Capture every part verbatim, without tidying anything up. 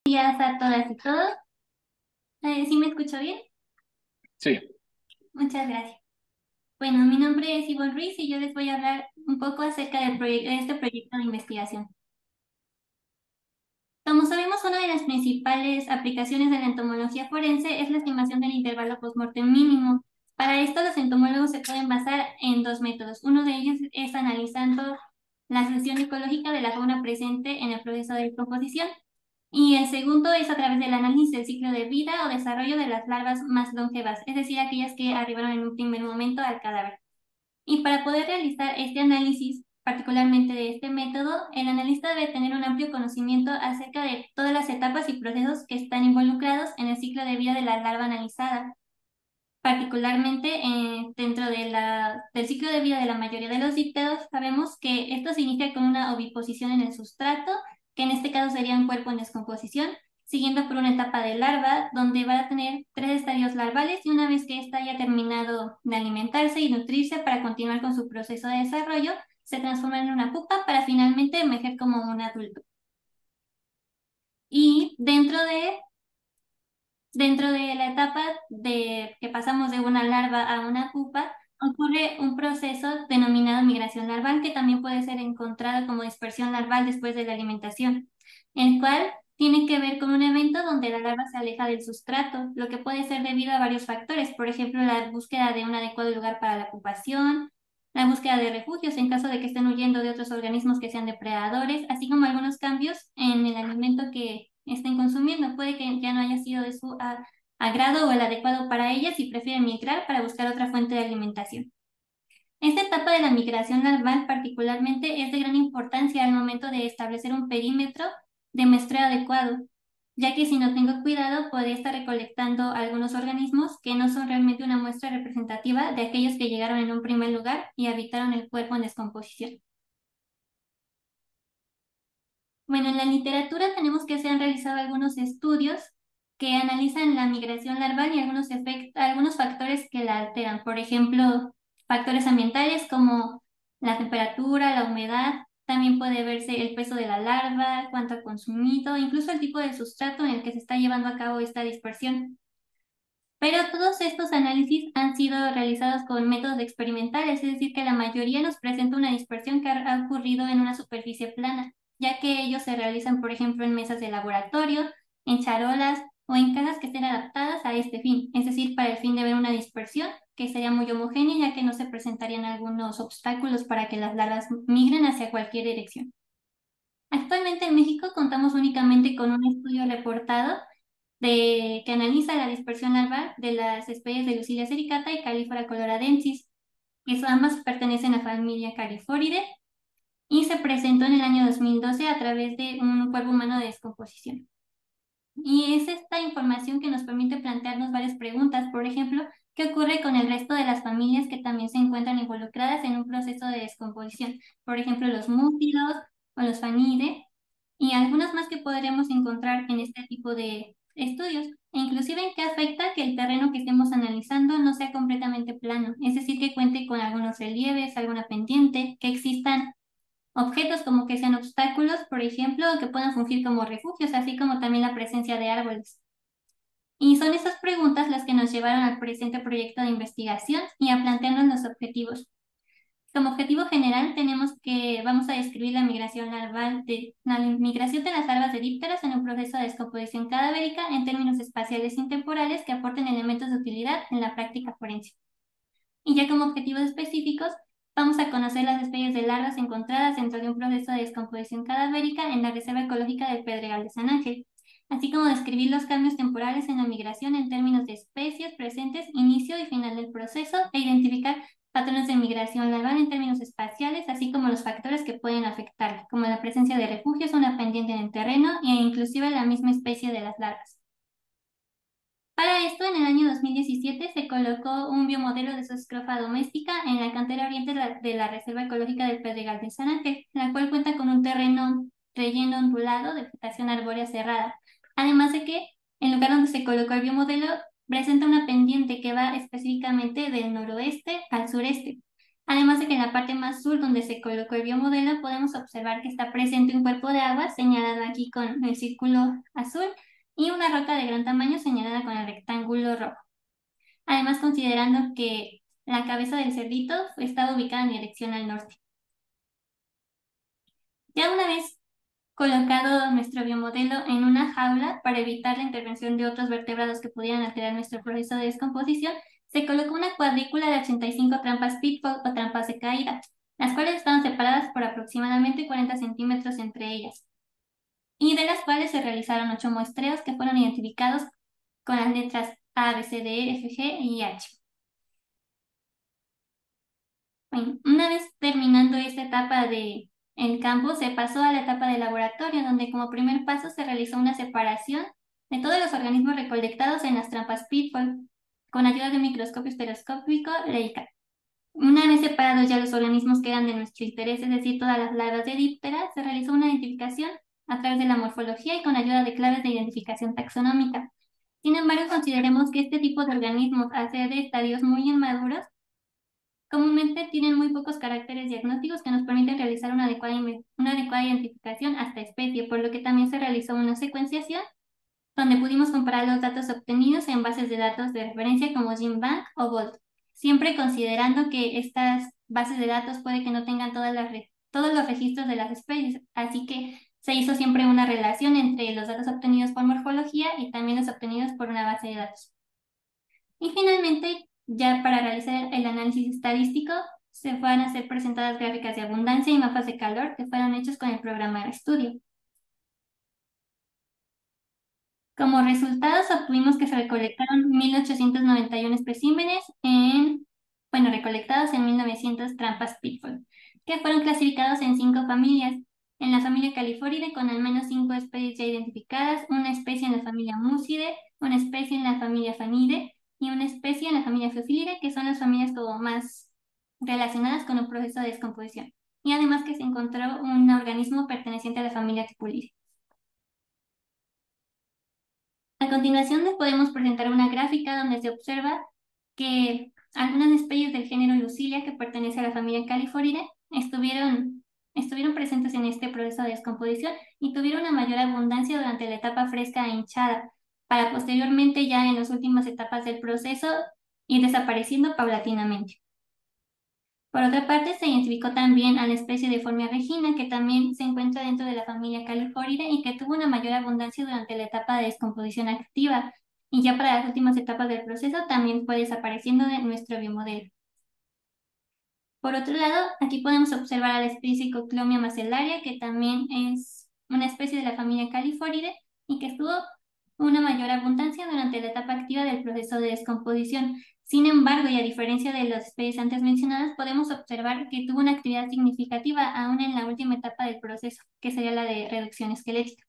Días a todas y todos. Eh, ¿sí me escucho bien? Sí, Muchas gracias. Bueno, mi nombre es Ivonne Ruiz y yo les voy a hablar un poco acerca del proye- de este proyecto de investigación. Como sabemos, una de las principales aplicaciones de la entomología forense es la estimación del intervalo postmortem mínimo. Para esto, los entomólogos se pueden basar en dos métodos. Uno de ellos es analizando la sección ecológica de la fauna presente en el proceso de descomposición. Y el segundo es a través del análisis del ciclo de vida o desarrollo de las larvas más longevas, es decir, aquellas que arribaron en un primer momento al cadáver. Y para poder realizar este análisis, particularmente de este método, el analista debe tener un amplio conocimiento acerca de todas las etapas y procesos que están involucrados en el ciclo de vida de la larva analizada. Particularmente eh, dentro de la, del ciclo de vida de la mayoría de los dípteros, sabemos que esto se inicia con una oviposición en el sustrato, que en este caso sería un cuerpo en descomposición, siguiendo por una etapa de larva, donde va a tener tres estadios larvales y una vez que ésta haya terminado de alimentarse y nutrirse para continuar con su proceso de desarrollo, se transforma en una pupa para finalmente emerger como un adulto. Y dentro de Dentro de la etapa de que pasamos de una larva a una pupa, ocurre un proceso denominado migración larval, que también puede ser encontrado como dispersión larval después de la alimentación, el cual tiene que ver con un evento donde la larva se aleja del sustrato, lo que puede ser debido a varios factores, por ejemplo, la búsqueda de un adecuado lugar para la pupación, la búsqueda de refugios en caso de que estén huyendo de otros organismos que sean depredadores, así como algunos cambios en el alimento que estén consumiendo. Puede que ya no haya sido de su a- agrado o el adecuado para ellas y prefieren migrar para buscar otra fuente de alimentación. Esta etapa de la migración larval particularmente es de gran importancia al momento de establecer un perímetro de muestreo adecuado, ya que si no tengo cuidado podría estar recolectando algunos organismos que no son realmente una muestra representativa de aquellos que llegaron en un primer lugar y habitaron el cuerpo en descomposición. Bueno, en la literatura tenemos que se han realizado algunos estudios que analizan la migración larval y algunos efect- algunos factores que la alteran. Por ejemplo, factores ambientales como la temperatura, la humedad. También puede verse el peso de la larva, cuánto ha consumido, incluso el tipo de sustrato en el que se está llevando a cabo esta dispersión. Pero todos estos análisis han sido realizados con métodos experimentales, es decir, que la mayoría nos presenta una dispersión que ha ha ocurrido en una superficie plana, ya que ellos se realizan, por ejemplo, en mesas de laboratorio, en charolas o en cajas que estén adaptadas a este fin, es decir, para el fin de ver una dispersión que sería muy homogénea, ya que no se presentarían algunos obstáculos para que las larvas migren hacia cualquier dirección. Actualmente en México contamos únicamente con un estudio reportado de, que analiza la dispersión larval de las especies de Lucilia sericata y Calífora coloradensis, que son- ambas pertenecen a la familia Califoridae y se presentó en el año dos mil doce a través de un cuerpo humano de descomposición. Y es esta información que nos permite plantearnos varias preguntas, por ejemplo, ¿qué ocurre con el resto de las familias que también se encuentran involucradas en un proceso de descomposición? Por ejemplo, los múfidos o los fanidae y algunas más que podremos encontrar en este tipo de estudios, e inclusive en qué afecta que el terreno que estemos analizando no sea completamente plano, es decir, que cuente con algunos relieves, alguna pendiente, que existan objetos como que sean obstáculos, por ejemplo, que puedan fungir como refugios, así como también la presencia de árboles. Y son esas preguntas las que nos llevaron al presente proyecto de investigación y a plantearnos los objetivos. Como objetivo general tenemos que vamos a describir la migración larval de la migración de las larvas de dípteros en un proceso de descomposición cadavérica en términos espaciales y temporales que aporten elementos de utilidad en la práctica forense. Y ya como objetivos específicos, vamos a conocer las especies de larvas encontradas dentro de un proceso de descomposición cadavérica en la Reserva Ecológica del Pedregal de San Ángel, así como describir los cambios temporales en la migración en términos de especies presentes, inicio y final del proceso, e identificar patrones de migración larval en términos espaciales, así como los factores que pueden afectarla, como la presencia de refugios, una pendiente en el terreno e inclusive la misma especie de las larvas. Para esto, en el año dos mil diecisiete se colocó un biomodelo de escrofa doméstica en la cantera oriente de la, de la Reserva Ecológica del Pedregal de San Ángel, la cual cuenta con un terreno relleno ondulado de vegetación arbórea cerrada. Además de que el lugar donde se colocó el biomodelo presenta una pendiente que va específicamente del noroeste al sureste. Además de que en la parte más sur donde se colocó el biomodelo podemos observar que está presente un cuerpo de agua señalado aquí con el círculo azul y una roca de gran tamaño señalada con el rectángulo rojo. Además, considerando que la cabeza del cerdito estaba ubicada en dirección al norte. Ya una vez colocado nuestro biomodelo en una jaula para evitar la intervención de otros vertebrados que pudieran alterar nuestro proceso de descomposición, se colocó una cuadrícula de ochenta y cinco trampas Pitfall o trampas de caída, las cuales estaban separadas por aproximadamente cuarenta centímetros entre ellas, y de las cuales se realizaron ocho muestreos que fueron identificados con las letras A, B, C, D, E, F, G y H. Bueno, una vez terminando esta etapa de el campo, se pasó a la etapa de laboratorio, donde como primer paso se realizó una separación de todos los organismos recolectados en las trampas Pitfall, con ayuda de un microscopio estereoscópico Leica. Una vez separados ya los organismos que eran de nuestro interés, es decir, todas las larvas de Diptera, se realizó una identificación a través de la morfología y con ayuda de claves de identificación taxonómica. Sin embargo, consideremos que este tipo de organismos, al ser de estadios muy inmaduros, comúnmente tienen muy pocos caracteres diagnósticos que nos permiten realizar una adecuada, una adecuada identificación hasta especie, por lo que también se realizó una secuenciación donde pudimos comparar los datos obtenidos en bases de datos de referencia como GenBank o Volt, siempre considerando que estas bases de datos puede que no tengan todas las todos los registros de las especies, así que se hizo siempre una relación entre los datos obtenidos por morfología y también los obtenidos por una base de datos. Y finalmente, ya para realizar el análisis estadístico, se van a ser presentadas gráficas de abundancia y mapas de calor que fueron hechos con el programa RStudio. Como resultados, obtuvimos que se recolectaron mil ochocientos noventa y uno especímenes en, bueno, recolectados en mil novecientos trampas Pitfall, que fueron clasificados en cinco familias. En la familia Califóride, con al menos cinco especies ya identificadas, una especie en la familia Muside, una especie en la familia Fanide y una especie en la familia Pheophilide, que son las familias como más relacionadas con un proceso de descomposición. Y además que se encontró un organismo perteneciente a la familia Tipulide. A continuación les podemos presentar una gráfica donde se observa que algunas especies del género Lucilia, que pertenece a la familia Califóride, estuvieron, estuvieron presentes en este proceso de descomposición y tuvieron una mayor abundancia durante la etapa fresca e hinchada, para posteriormente ya en las últimas etapas del proceso ir desapareciendo paulatinamente. Por otra parte, se identificó también a la especie de Formia regina, que también se encuentra dentro de la familia Califóride y que tuvo una mayor abundancia durante la etapa de descomposición activa, y ya para las últimas etapas del proceso también fue desapareciendo de nuestro biomodelo. Por otro lado, aquí podemos observar a la especie Coclomia macellaria, que también es una especie de la familia Califóride y que tuvo una mayor abundancia durante la etapa activa del proceso de descomposición. Sin embargo, y a diferencia de las especies antes mencionadas, podemos observar que tuvo una actividad significativa aún en la última etapa del proceso, que sería la de reducción esquelética.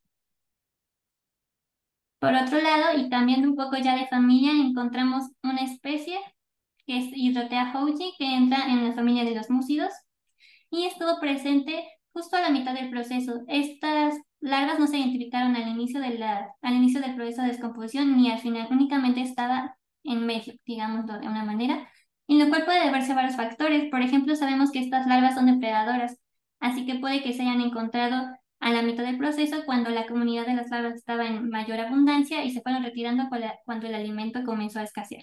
Por otro lado, y cambiando un poco ya de familia, encontramos una especie que es Hydrotea hoji, que entra en la familia de los múcidos y estuvo presente justo a la mitad del proceso. Estas larvas no se identificaron al inicio, de la, al inicio del proceso de descomposición ni al final, únicamente estaba en medio, digámoslo de una manera, en lo cual puede deberse a varios factores. Por ejemplo, sabemos que estas larvas son depredadoras, así que puede que se hayan encontrado a la mitad del proceso cuando la comunidad de las larvas estaba en mayor abundancia y se fueron retirando cuando el alimento comenzó a escasear.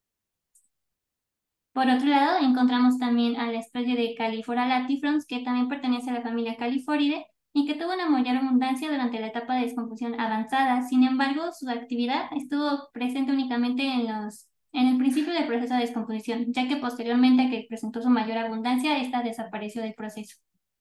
Por otro lado, encontramos también a la especie de Califora latifrons, que también pertenece a la familia Califóride y que tuvo una mayor abundancia durante la etapa de descomposición avanzada. Sin embargo, su actividad estuvo presente únicamente en, los, en el principio del proceso de descomposición, ya que posteriormente a que presentó su mayor abundancia, esta desapareció del proceso.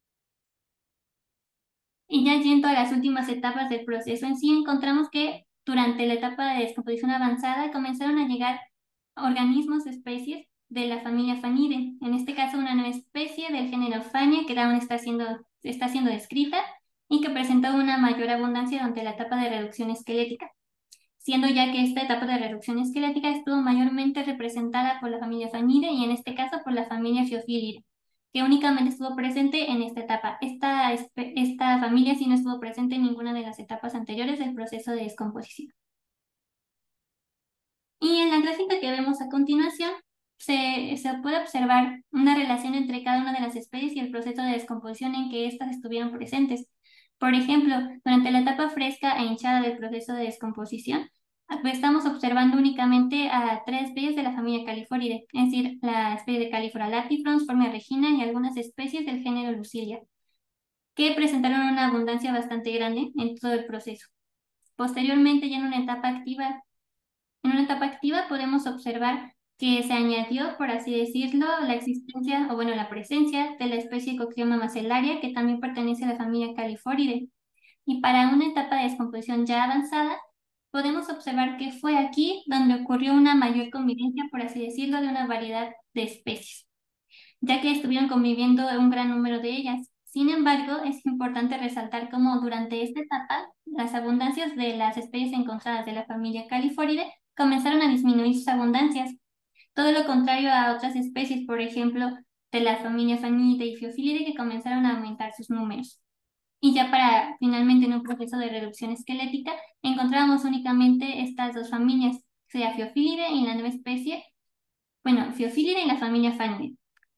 Y ya yendo a las últimas etapas del proceso en sí, encontramos que durante la etapa de descomposición avanzada comenzaron a llegar organismos, especies de la familia Fanide. En este caso, una nueva especie del género Fania que aún está siendo, está siendo descrita y que presentó una mayor abundancia durante la etapa de reducción esquelética, siendo ya que esta etapa de reducción esquelética estuvo mayormente representada por la familia Fanide y en este caso por la familia Pheophilide, que únicamente estuvo presente en esta etapa. Esta, esta familia sí no estuvo presente en ninguna de las etapas anteriores del proceso de descomposición. Y en la gráfica que vemos a continuación, se, se puede observar una relación entre cada una de las especies y el proceso de descomposición en que éstas estuvieron presentes. Por ejemplo, durante la etapa fresca e hinchada del proceso de descomposición, estamos observando únicamente a tres especies de la familia Califoridae, es decir, la especie de Califora latifrons, Formia regina y algunas especies del género Lucilia, que presentaron una abundancia bastante grande en todo el proceso. Posteriormente, ya en una etapa activa, en una etapa activa podemos observar que se añadió, por así decirlo, la existencia, o bueno, la presencia de la especie Coccioma macellaria, que también pertenece a la familia Califoridae. Y para una etapa de descomposición ya avanzada, podemos observar que fue aquí donde ocurrió una mayor convivencia, por así decirlo, de una variedad de especies, ya que estuvieron conviviendo un gran número de ellas. Sin embargo, es importante resaltar cómo durante esta etapa las abundancias de las especies encontradas de la familia Califoridae comenzaron a disminuir sus abundancias. Todo lo contrario a otras especies, por ejemplo, de la familia Fanidae y Pheophilidae, que comenzaron a aumentar sus números. Y ya para finalmente en un proceso de reducción esquelética, encontramos únicamente estas dos familias, sea Pheophilidae y la nueva especie, bueno, Pheophilidae y la familia Fanidae.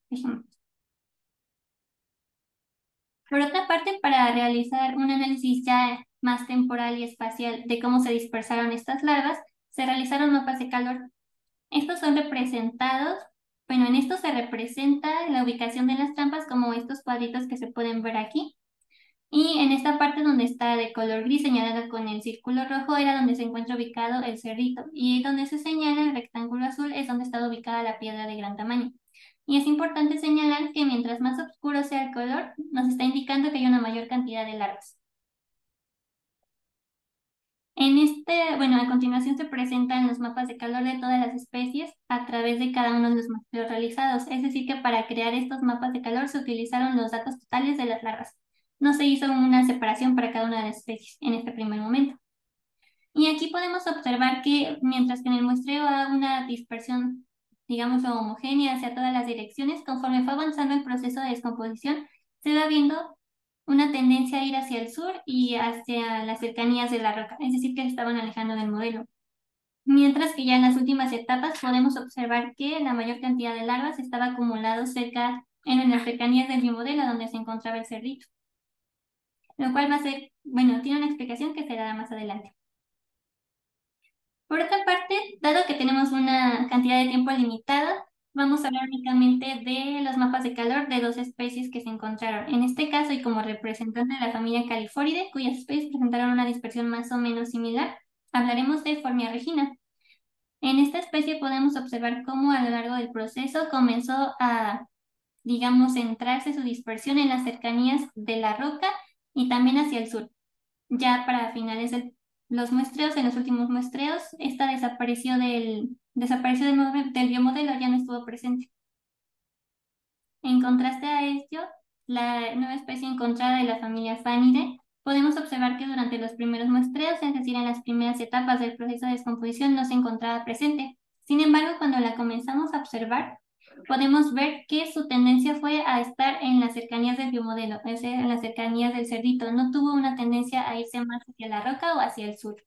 Por otra parte, para realizar un análisis ya más temporal y espacial de cómo se dispersaron estas larvas, se realizaron mapas de calor. Estos son representados, bueno, en esto se representa la ubicación de las trampas como estos cuadritos que se pueden ver aquí. Y en esta parte donde está de color gris señalada con el círculo rojo era donde se encuentra ubicado el cerrito, y donde se señala el rectángulo azul es donde está ubicada la piedra de gran tamaño. Y es importante señalar que mientras más oscuro sea el color, nos está indicando que hay una mayor cantidad de larvas. En este, bueno, a continuación se presentan los mapas de calor de todas las especies a través de cada uno de los muestreos realizados. Es decir, que para crear estos mapas de calor se utilizaron los datos totales de las larvas. No se hizo una separación para cada una de las especies en este primer momento. Y aquí podemos observar que mientras que en el muestreo hay una dispersión, digamos, homogénea hacia todas las direcciones, conforme fue avanzando el proceso de descomposición, se va viendo una tendencia a ir hacia el sur y hacia las cercanías de la roca, es decir, que se estaban alejando del modelo. Mientras que ya en las últimas etapas podemos observar que la mayor cantidad de larvas estaba acumulado cerca, en las cercanías del biomodelo donde se encontraba el cerrito. Lo cual va a ser, bueno, tiene una explicación que se dará más adelante. Por otra parte, dado que tenemos una cantidad de tiempo limitada, vamos a hablar únicamente de los mapas de calor de dos especies que se encontraron. En este caso, y como representante de la familia Califoridae, cuyas especies presentaron una dispersión más o menos similar, hablaremos de Formia regina. En esta especie podemos observar cómo a lo largo del proceso comenzó a, digamos, centrarse su dispersión en las cercanías de la roca y también hacia el sur. Ya para finales de los muestreos, en los últimos muestreos, esta desapareció del, desapareció del, del biomodelo, ya no estuvo presente. En contraste a ello, la nueva especie encontrada de la familia Fanidae, podemos observar que durante los primeros muestreos, es decir, en las primeras etapas del proceso de descomposición, no se encontraba presente. Sin embargo, cuando la comenzamos a observar, podemos ver que su tendencia fue a estar en las cercanías del biomodelo, es decir, en las cercanías del cerdito. No tuvo una tendencia a irse más hacia la roca o hacia el sur.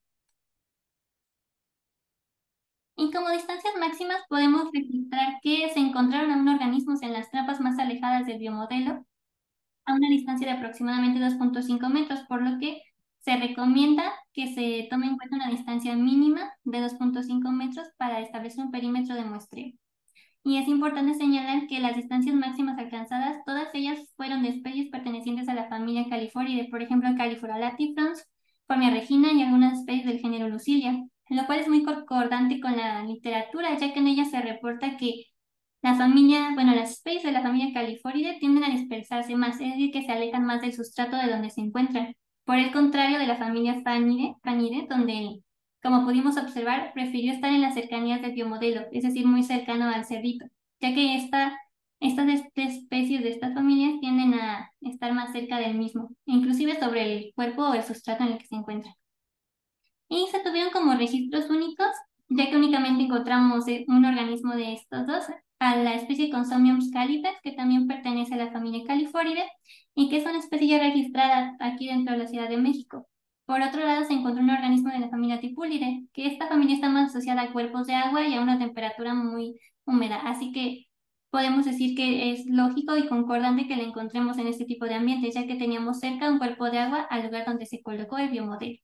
Y como distancias máximas podemos registrar que se encontraron aún organismos en las trampas más alejadas del biomodelo, a una distancia de aproximadamente dos punto cinco metros, por lo que se recomienda que se tome en cuenta una distancia mínima de dos punto cinco metros para establecer un perímetro de muestreo. Y es importante señalar que las distancias máximas alcanzadas, todas ellas fueron de especies pertenecientes a la familia Califoridae, por ejemplo, Califora latifrons, Formia regina y algunas especies del género Lucilia, lo cual es muy concordante con la literatura, ya que en ella se reporta que la familia, bueno, las especies de la familia Califoridae tienden a dispersarse más, es decir, que se alejan más del sustrato de donde se encuentran. Por el contrario de la familia Fanidae, Fanidae, donde, como pudimos observar, prefirió estar en las cercanías del biomodelo, es decir, muy cercano al cerrito, ya que esta, estas especies de estas familias tienden a estar más cerca del mismo, inclusive sobre el cuerpo o el sustrato en el que se encuentran. Y se tuvieron como registros únicos, ya que únicamente encontramos eh, un organismo de estos dos, a la especie Consomnium scalipes, que también pertenece a la familia Califoridae y que es una especie ya registrada aquí dentro de la Ciudad de México. Por otro lado, se encontró un organismo de la familia Tipulidae, que esta familia está más asociada a cuerpos de agua y a una temperatura muy húmeda. Así que podemos decir que es lógico y concordante que la encontremos en este tipo de ambientes, ya que teníamos cerca un cuerpo de agua al lugar donde se colocó el biomodelo.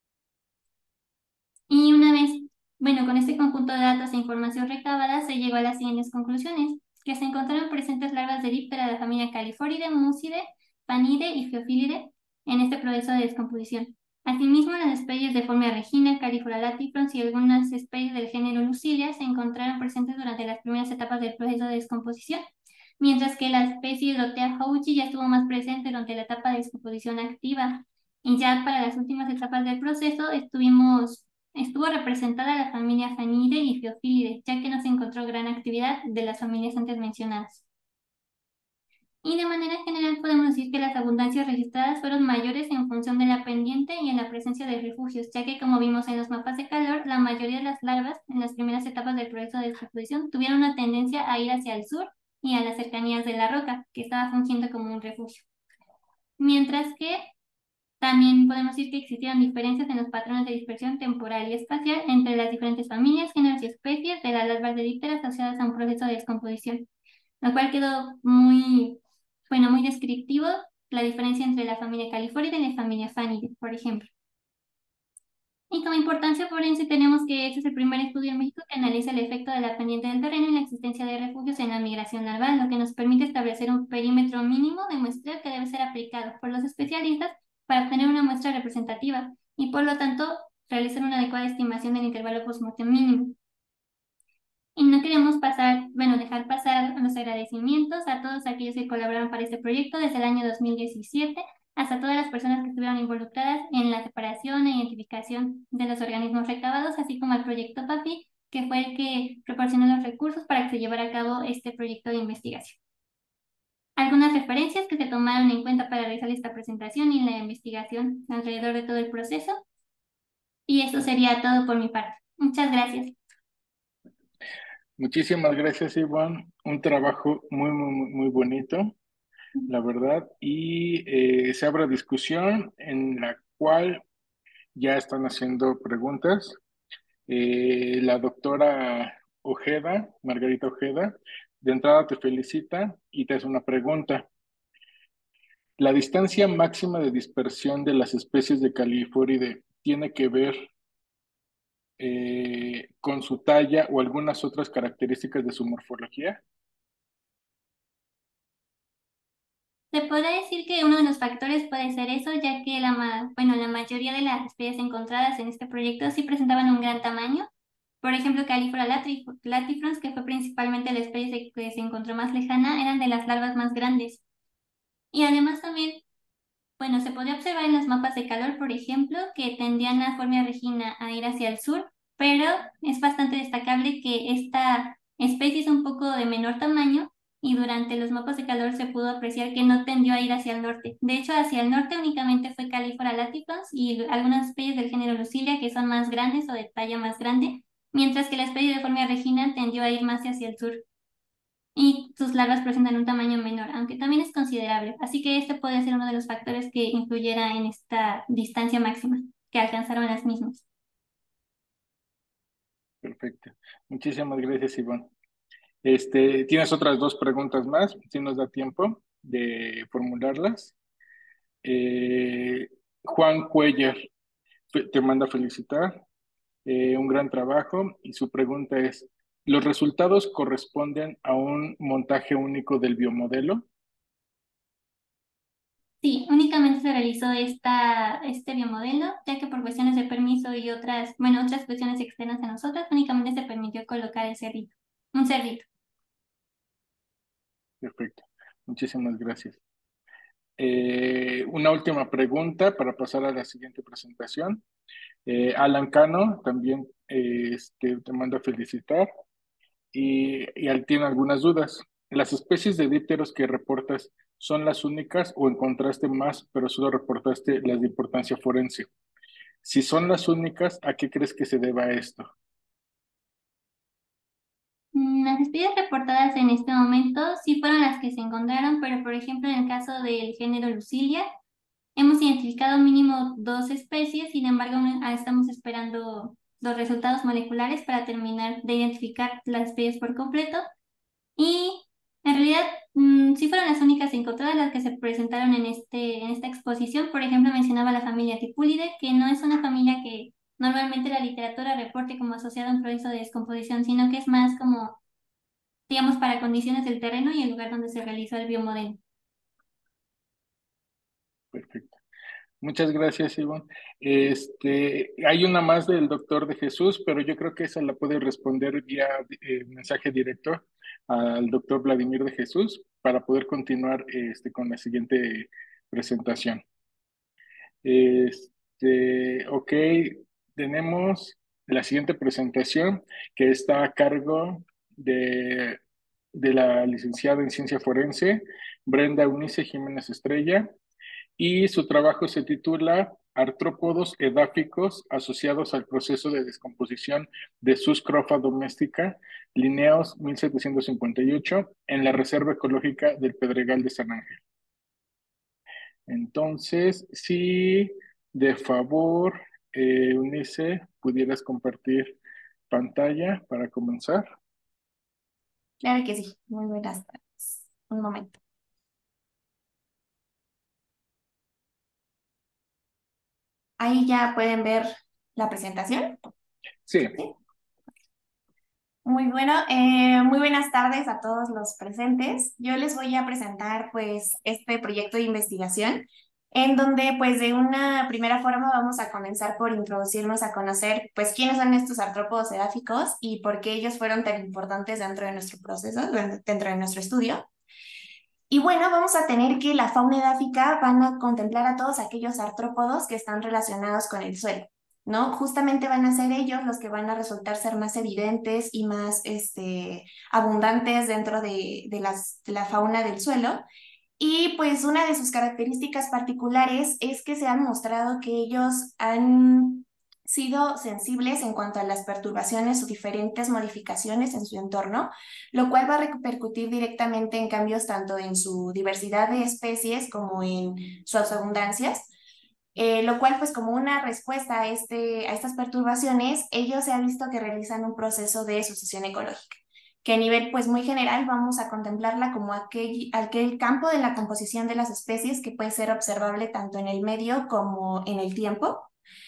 Y una vez, bueno, con este conjunto de datos e información recabada, se llegó a las siguientes conclusiones: que se encontraron presentes larvas de díptera de la familia Califoridae, Muside, Panidae y Pheophilidae en este proceso de descomposición. Asimismo, las especies de Formia regina, Califora latifrons y algunas especies del género Lucilia se encontraron presentes durante las primeras etapas del proceso de descomposición, mientras que la especie Hydrothea houchi ya estuvo más presente durante la etapa de descomposición activa. Y ya para las últimas etapas del proceso estuvimos Estuvo representada la familia Fanidae y Pheophilidae, ya que no se encontró gran actividad de las familias antes mencionadas. Y de manera general podemos decir que las abundancias registradas fueron mayores en función de la pendiente y en la presencia de refugios, ya que como vimos en los mapas de calor, la mayoría de las larvas en las primeras etapas del proceso de descomposición tuvieron una tendencia a ir hacia el sur y a las cercanías de la roca, que estaba fungiendo como un refugio. Mientras que también podemos decir que existieron diferencias en los patrones de dispersión temporal y espacial entre las diferentes familias, géneros y especies de las larvas de díptera asociadas a un proceso de descomposición, lo cual quedó muy, bueno, muy descriptivo la diferencia entre la familia Califórida y la familia Fanidae, por ejemplo. Y como importancia forense tenemos que este es el primer estudio en México que analiza el efecto de la pendiente del terreno y la existencia de refugios en la migración larval, lo que nos permite establecer un perímetro mínimo de muestreo que debe ser aplicado por los especialistas para obtener una muestra representativa y por lo tanto realizar una adecuada estimación del intervalo postmortem mínimo. Y no queremos pasar, bueno, dejar pasar los agradecimientos a todos aquellos que colaboraron para este proyecto desde el año dos mil diecisiete, hasta todas las personas que estuvieron involucradas en la separación e identificación de los organismos recabados, así como al proyecto PAPI, que fue el que proporcionó los recursos para que se llevara a cabo este proyecto de investigación. Algunas referencias que se tomaron en cuenta para realizar esta presentación y la investigación alrededor de todo el proceso. Y eso sería todo por mi parte. Muchas gracias. Muchísimas gracias, Ivonne. Un trabajo muy, muy, muy bonito, la verdad. Y eh, se abre discusión en la cual ya están haciendo preguntas. Eh, la doctora Ojeda, Margarita Ojeda, de entrada te felicita y te hace una pregunta. ¿La distancia máxima de dispersión de las especies de Califoridae tiene que ver eh, con su talla o algunas otras características de su morfología? Se podría decir que uno de los factores puede ser eso, ya que la, ma bueno, la mayoría de las especies encontradas en este proyecto sí presentaban un gran tamaño. Por ejemplo, Califora latifrons, que fue principalmente la especie que se encontró más lejana, eran de las larvas más grandes. Y además también, bueno, se podía observar en los mapas de calor, por ejemplo, que tendían a Formia regina a ir hacia el sur, pero es bastante destacable que esta especie es un poco de menor tamaño y durante los mapas de calor se pudo apreciar que no tendió a ir hacia el norte. De hecho, hacia el norte únicamente fue Califora latifrons y algunas especies del género Lucilia que son más grandes o de talla más grande, mientras que la especie de Formia regina tendió a ir más hacia el sur y sus larvas presentan un tamaño menor, aunque también es considerable. Así que este puede ser uno de los factores que influyera en esta distancia máxima que alcanzaron las mismas. Perfecto. Muchísimas gracias, Ivonne. Este, ¿tienes otras dos preguntas más? Si nos da tiempo de formularlas. Eh, Juan Cuellar te manda a felicitar. Eh, un gran trabajo y su pregunta es, ¿los resultados corresponden a un montaje único del biomodelo? Sí, únicamente se realizó esta, este biomodelo, ya que por cuestiones de permiso y otras, bueno, otras cuestiones externas a nosotros, únicamente se permitió colocar el cerdito, un cerdito. Perfecto. Muchísimas gracias. Eh, una última pregunta para pasar a la siguiente presentación. Eh, Alan Cano también eh, este, te manda a felicitar y, y él tiene algunas dudas. ¿Las especies de dípteros que reportas son las únicas o encontraste más, pero solo reportaste las de importancia forense? Si son las únicas, ¿a qué crees que se deba esto? Mm, Las especies reportadas en este momento sí fueron las que se encontraron, pero por ejemplo en el caso del género Lucilia, hemos identificado mínimo dos especies, sin embargo, aún estamos esperando los resultados moleculares para terminar de identificar las especies por completo. Y en realidad, mm, sí fueron las únicas encontradas las que se presentaron en, este, en esta exposición. Por ejemplo, mencionaba la familia Tipulidae, que no es una familia que normalmente la literatura reporte como asociada a un proceso de descomposición, sino que es más como, digamos, para condiciones del terreno y el lugar donde se realizó el biomodelo. Perfecto. Muchas gracias, Ivonne. Este, hay una más del doctor de Jesús, pero yo creo que esa la puede responder vía eh, mensaje directo al doctor Vladimir de Jesús para poder continuar este, con la siguiente presentación. Este, ok, tenemos la siguiente presentación que está a cargo de, de la licenciada en ciencia forense, Brenda Eunice Jiménez Estrella, y su trabajo se titula Artrópodos edáficos asociados al proceso de descomposición de Suscrofa doméstica, Lineos mil setecientos cincuenta y ocho, en la Reserva Ecológica del Pedregal de San Ángel. Entonces, si de favor, eh, Eunice, pudieras compartir pantalla para comenzar. Claro que sí. Muy buenas tardes. Un momento. Ahí ya pueden ver la presentación. Sí, ¿Sí? Muy bueno, eh, muy buenas tardes a todos los presentes. Yo les voy a presentar pues este proyecto de investigación en donde pues de una primera forma vamos a comenzar por introducirnos a conocer pues quiénes son estos artrópodos edáficos y por qué ellos fueron tan importantes dentro de nuestro proceso, dentro de nuestro estudio. Y bueno, vamos a tener que la fauna edáfica van a contemplar a todos aquellos artrópodos que están relacionados con el suelo, ¿no? Justamente van a ser ellos los que van a resultar ser más evidentes y más este, abundantes dentro de, de, las, de la fauna del suelo. Y pues una de sus características particulares es que se han mostrado que ellos han sido sensibles en cuanto a las perturbaciones o diferentes modificaciones en su entorno, lo cual va a repercutir directamente en cambios tanto en su diversidad de especies como en sus abundancias. Eh, lo cual, pues como una respuesta a, este, a estas perturbaciones, ellos se ha visto que realizan un proceso de sucesión ecológica, que a nivel pues muy general vamos a contemplarla como aquel, aquel campo de la composición de las especies que puede ser observable tanto en el medio como en el tiempo.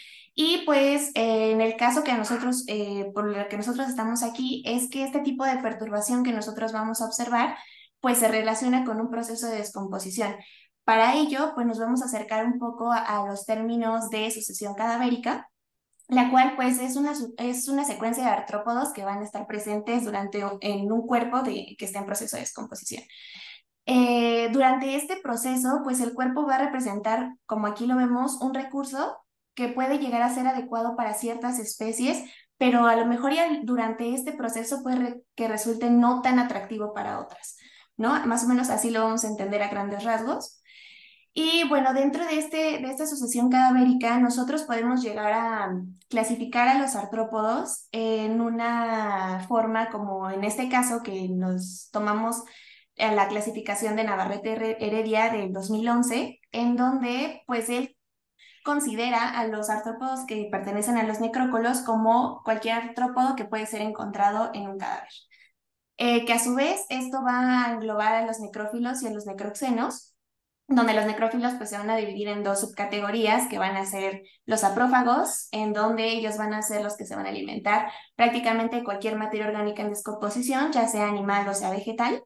Y pues eh, en el caso que a nosotros, eh, por lo que nosotros estamos aquí, es que este tipo de perturbación que nosotros vamos a observar, pues se relaciona con un proceso de descomposición. Para ello, pues nos vamos a acercar un poco a, a los términos de sucesión cadavérica, la cual pues es una, es una secuencia de artrópodos que van a estar presentes durante, en un cuerpo de, que está en proceso de descomposición. Eh, durante este proceso, pues el cuerpo va a representar, como aquí lo vemos, un recurso que puede llegar a ser adecuado para ciertas especies, pero a lo mejor ya durante este proceso puede re que resulte no tan atractivo para otras, ¿no? Más o menos así lo vamos a entender a grandes rasgos. Y bueno, dentro de, este, de esta sucesión cadavérica, nosotros podemos llegar a clasificar a los artrópodos en una forma como en este caso que nos tomamos en la clasificación de Navarrete Heredia del dos mil once, en donde pues él considera a los artrópodos que pertenecen a los necrócolos como cualquier artrópodo que puede ser encontrado en un cadáver. Eh, que a su vez esto va a englobar a los necrófilos y a los necroxenos, donde los necrófilos pues se van a dividir en dos subcategorías que van a ser los saprófagos, en donde ellos van a ser los que se van a alimentar prácticamente cualquier materia orgánica en descomposición, ya sea animal o sea vegetal.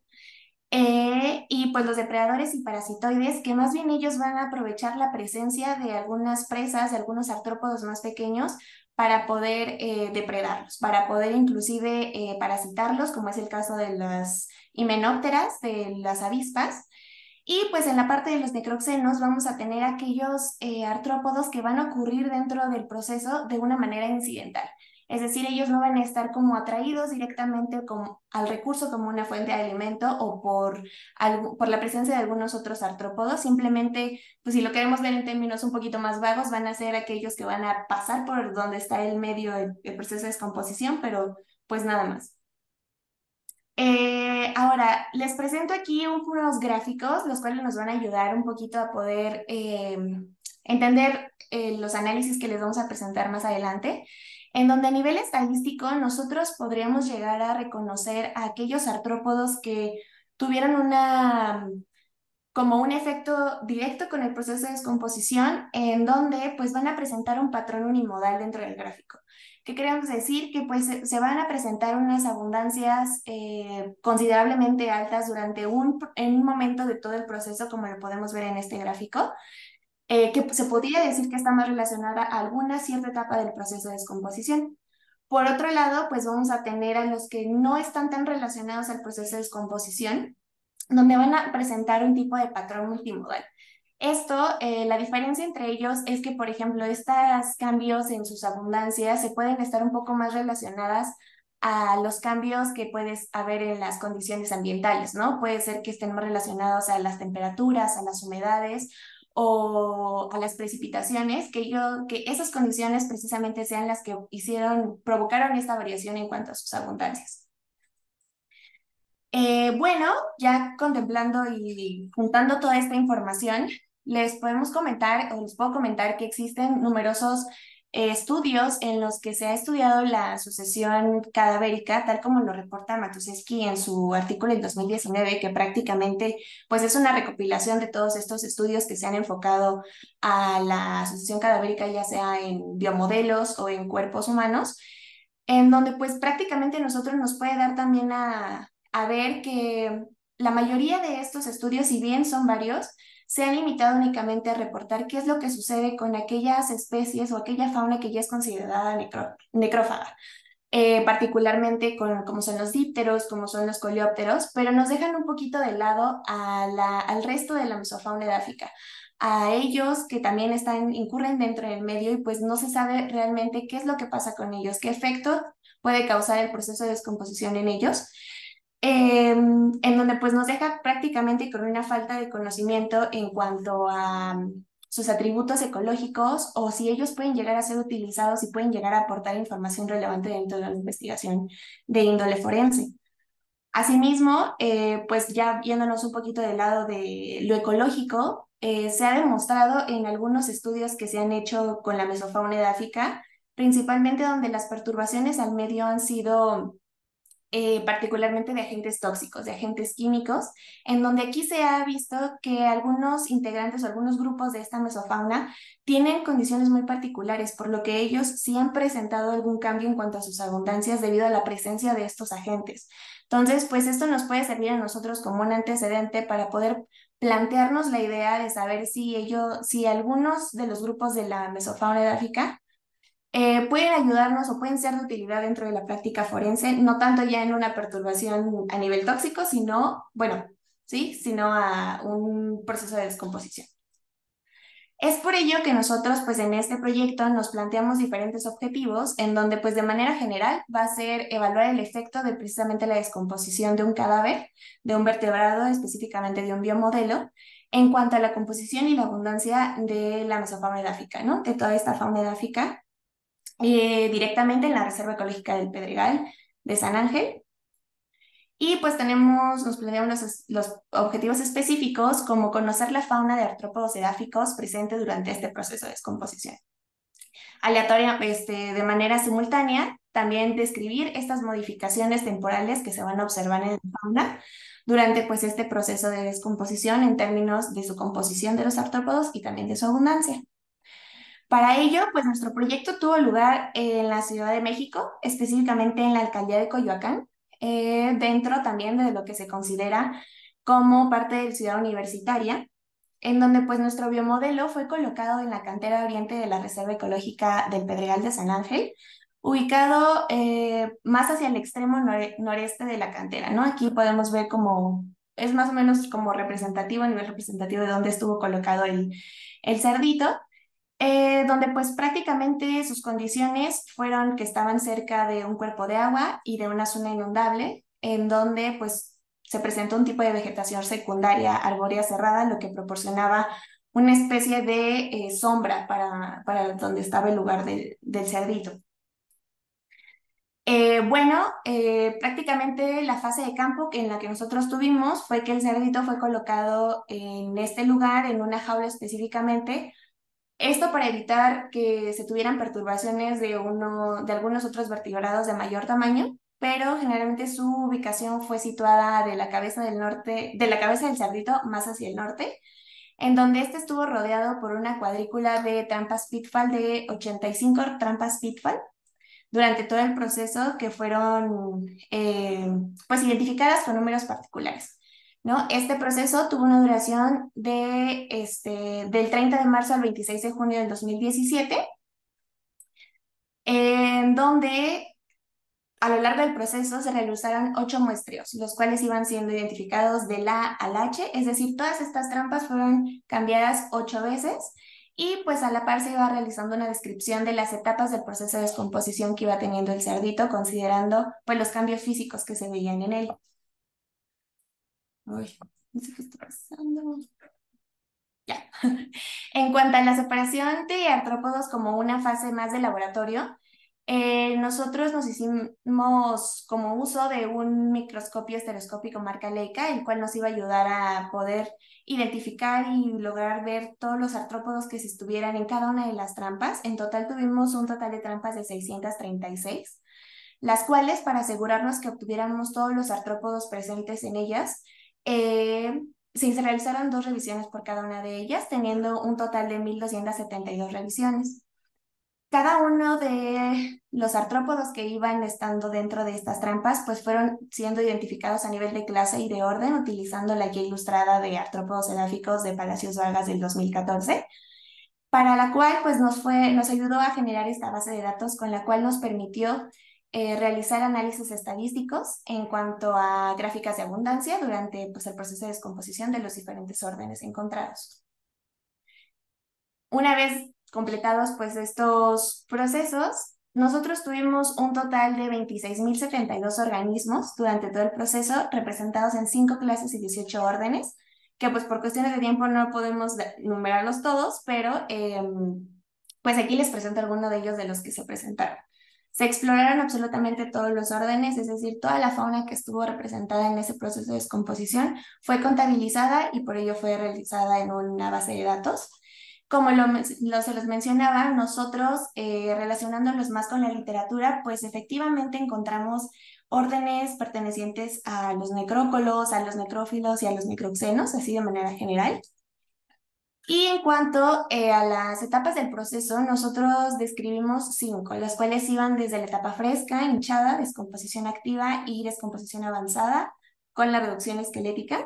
Eh, y pues los depredadores y parasitoides, que más bien ellos van a aprovechar la presencia de algunas presas, de algunos artrópodos más pequeños, para poder eh, depredarlos, para poder inclusive eh, parasitarlos, como es el caso de las himenópteras, de las avispas. Y pues en la parte de los necroxenos vamos a tener aquellos eh, artrópodos que van a ocurrir dentro del proceso de una manera incidental. Es decir, ellos no van a estar como atraídos directamente como al recurso como una fuente de alimento o por, algo, por la presencia de algunos otros artrópodos. Simplemente, pues si lo queremos ver en términos un poquito más vagos, van a ser aquellos que van a pasar por donde está el medio, el, el proceso de descomposición, pero pues nada más. Eh, ahora, les presento aquí unos gráficos, los cuales nos van a ayudar un poquito a poder eh, entender eh, los análisis que les vamos a presentar más adelante. en donde a nivel estadístico nosotros podríamos llegar a reconocer a aquellos artrópodos que tuvieron una como un efecto directo con el proceso de descomposición, en donde pues van a presentar un patrón unimodal dentro del gráfico. ¿Qué queremos decir? Que pues se van a presentar unas abundancias eh, considerablemente altas durante un, en un momento de todo el proceso, como lo podemos ver en este gráfico, eh, que se podría decir que está más relacionada a alguna cierta etapa del proceso de descomposición. Por otro lado, pues vamos a tener a los que no están tan relacionados al proceso de descomposición, donde van a presentar un tipo de patrón multimodal. Esto, eh, la diferencia entre ellos es que, por ejemplo, estos cambios en sus abundancias se pueden estar un poco más relacionadas a los cambios que puedes haber en las condiciones ambientales, ¿no? Puede ser que estén más relacionados a las temperaturas, a las humedades o a las precipitaciones, que, yo, que esas condiciones precisamente sean las que hicieron, provocaron esta variación en cuanto a sus abundancias. Eh, bueno, ya contemplando y juntando toda esta información, les podemos comentar o les puedo comentar que existen numerosos eh, estudios en los que se ha estudiado la sucesión cadavérica, tal como lo reporta Matuszewski en su artículo del dos mil diecinueve, que prácticamente pues es una recopilación de todos estos estudios que se han enfocado a la sucesión cadavérica, ya sea en biomodelos o en cuerpos humanos, en donde pues prácticamente nosotros nos puede dar también a a ver que la mayoría de estos estudios, si bien son varios, se han limitado únicamente a reportar qué es lo que sucede con aquellas especies o aquella fauna que ya es considerada necro necrófaga, eh, particularmente con como son los dípteros, como son los coleópteros, pero nos dejan un poquito de lado a la, al resto de la mesofauna edáfica, a ellos que también están, incurren dentro del medio y pues no se sabe realmente qué es lo que pasa con ellos, qué efecto puede causar el proceso de descomposición en ellos. Eh, en donde pues nos deja prácticamente con una falta de conocimiento en cuanto a um, sus atributos ecológicos o si ellos pueden llegar a ser utilizados y pueden llegar a aportar información relevante dentro de la investigación de índole forense. Asimismo, eh, pues ya viéndonos un poquito del lado de lo ecológico, eh, se ha demostrado en algunos estudios que se han hecho con la mesofauna edáfica, principalmente donde las perturbaciones al medio han sido Eh, particularmente de agentes tóxicos, de agentes químicos, en donde aquí se ha visto que algunos integrantes o algunos grupos de esta mesofauna tienen condiciones muy particulares, por lo que ellos sí han presentado algún cambio en cuanto a sus abundancias debido a la presencia de estos agentes. Entonces, pues esto nos puede servir a nosotros como un antecedente para poder plantearnos la idea de saber si ellos, si algunos de los grupos de la mesofauna edáfica eh, pueden ayudarnos o pueden ser de utilidad dentro de la práctica forense, no tanto ya en una perturbación a nivel tóxico, sino, bueno, sí, sino a un proceso de descomposición. Es por ello que nosotros, pues en este proyecto nos planteamos diferentes objetivos, en donde, pues de manera general, va a ser evaluar el efecto de precisamente la descomposición de un cadáver, de un vertebrado, específicamente de un biomodelo, en cuanto a la composición y la abundancia de la mesofauna edáfica, ¿no? De toda esta fauna edáfica eh, directamente en la Reserva Ecológica del Pedregal de San Ángel. Y pues tenemos, nos planteamos los, los objetivos específicos como conocer la fauna de artrópodos edáficos presente durante este proceso de descomposición. Aleatoria, este, de manera simultánea, también describir estas modificaciones temporales que se van a observar en la fauna durante pues este proceso de descomposición en términos de su composición de los artrópodos y también de su abundancia. Para ello, pues nuestro proyecto tuvo lugar en la Ciudad de México, específicamente en la alcaldía de Coyoacán, eh, dentro también de lo que se considera como parte de la ciudad universitaria, en donde pues nuestro biomodelo fue colocado en la cantera oriente de la Reserva Ecológica del Pedregal de San Ángel, ubicado eh, más hacia el extremo nore noreste de la cantera, ¿no? Aquí podemos ver como, es más o menos como representativo, a nivel representativo de dónde estuvo colocado el, el cerdito. Eh, donde pues prácticamente sus condiciones fueron que estaban cerca de un cuerpo de agua y de una zona inundable, en donde pues se presentó un tipo de vegetación secundaria arbórea cerrada, lo que proporcionaba una especie de eh, sombra para, para donde estaba el lugar del, del cerdito. Eh, bueno, eh, prácticamente la fase de campo en la que nosotros tuvimos fue que el cerdito fue colocado en este lugar, en una jaula específicamente, Esto para evitar que se tuvieran perturbaciones de, uno, de algunos otros vertebrados de mayor tamaño, pero generalmente su ubicación fue situada de la cabeza del norte, de la cabeza del cerdito más hacia el norte, en donde este estuvo rodeado por una cuadrícula de trampas Pitfall de ochenta y cinco trampas Pitfall durante todo el proceso, que fueron eh, pues identificadas con números particulares, ¿no? Este proceso tuvo una duración de, este, del treinta de marzo al veintiséis de junio del dos mil diecisiete, en donde a lo largo del proceso se realizaron ocho muestreos, los cuales iban siendo identificados del A al H, es decir, todas estas trampas fueron cambiadas ocho veces y pues a la par se iba realizando una descripción de las etapas del proceso de descomposición que iba teniendo el cerdito, considerando pues los cambios físicos que se veían en él. Uy, no sé qué está pasando. Ya. En cuanto a la separación de artrópodos como una fase más de laboratorio, eh, nosotros nos hicimos como uso de un microscopio estereoscópico marca Leica, el cual nos iba a ayudar a poder identificar y lograr ver todos los artrópodos que se estuvieran en cada una de las trampas. En total tuvimos un total de trampas de seiscientas treinta y seis, las cuales, para asegurarnos que obtuviéramos todos los artrópodos presentes en ellas, eh, se realizaron dos revisiones por cada una de ellas, teniendo un total de mil doscientas setenta y dos revisiones. Cada uno de los artrópodos que iban estando dentro de estas trampas, pues fueron siendo identificados a nivel de clase y de orden, utilizando la guía ilustrada de artrópodos edáficos de Palacios Vargas del dos mil catorce, para la cual pues nos, fue, nos ayudó a generar esta base de datos, con la cual nos permitió eh, realizar análisis estadísticos en cuanto a gráficas de abundancia durante pues, el proceso de descomposición de los diferentes órdenes encontrados. Una vez completados pues estos procesos, nosotros tuvimos un total de veintiséis mil setenta y dos organismos durante todo el proceso, representados en cinco clases y dieciocho órdenes, que pues por cuestiones de tiempo no podemos numerarlos todos, pero eh, pues aquí les presento algunos de ellos de los que se presentaron. Se exploraron absolutamente todos los órdenes, es decir, toda la fauna que estuvo representada en ese proceso de descomposición fue contabilizada y por ello fue realizada en una base de datos. Como lo, lo, se los mencionaba, nosotros eh, relacionándolos más con la literatura, pues efectivamente encontramos órdenes pertenecientes a los necrócolos, a los necrófilos y a los microxenos, así de manera general. Y en cuanto eh, a las etapas del proceso, nosotros describimos cinco, las cuales iban desde la etapa fresca, hinchada, descomposición activa y descomposición avanzada, con la reducción esquelética.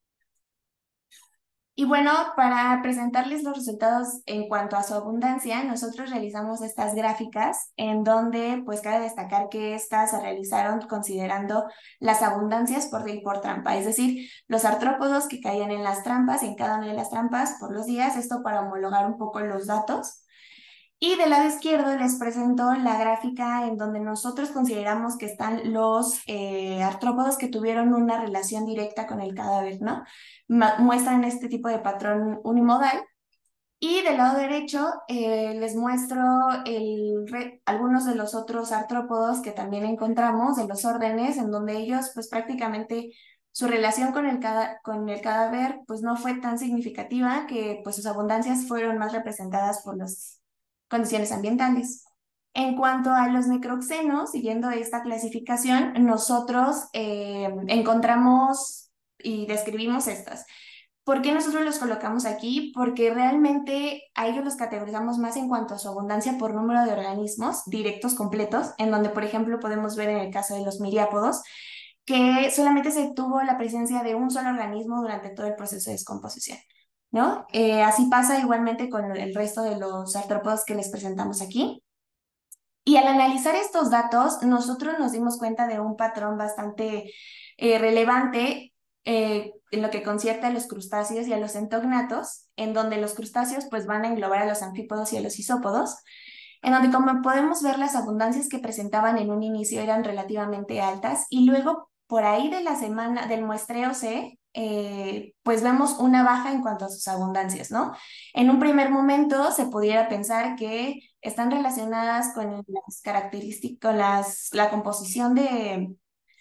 Y bueno, para presentarles los resultados en cuanto a su abundancia, nosotros realizamos estas gráficas en donde pues cabe destacar que estas se realizaron considerando las abundancias por día y por trampa, es decir, los artrópodos que caían en las trampas, en cada una de las trampas por los días, esto para homologar un poco los datos. Y del lado izquierdo les presento la gráfica en donde nosotros consideramos que están los eh, artrópodos que tuvieron una relación directa con el cadáver, ¿no? Muestran este tipo de patrón unimodal. Y del lado derecho eh, les muestro el re, algunos de los otros artrópodos que también encontramos de los órdenes, en donde ellos pues prácticamente su relación con el, con el cadáver pues no fue tan significativa, que pues sus abundancias fueron más representadas por las condiciones ambientales. En cuanto a los necroxenos, siguiendo esta clasificación, nosotros eh, encontramos y describimos estas. ¿Por qué nosotros los colocamos aquí? Porque realmente a ellos los categorizamos más en cuanto a su abundancia por número de organismos directos completos, en donde, por ejemplo, podemos ver en el caso de los miriápodos, que solamente se tuvo la presencia de un solo organismo durante todo el proceso de descomposición, ¿no? Eh, así pasa igualmente con el resto de los artrópodos que les presentamos aquí. Y al analizar estos datos, nosotros nos dimos cuenta de un patrón bastante eh, relevante eh, en lo que concierne a los crustáceos y a los entognatos, en donde los crustáceos pues van a englobar a los anfípodos y a los isópodos, en donde como podemos ver las abundancias que presentaban en un inicio eran relativamente altas y luego por ahí de la semana del muestreo C, eh, pues vemos una baja en cuanto a sus abundancias, ¿no? En un primer momento se pudiera pensar que están relacionadas con las características, con las, la composición de,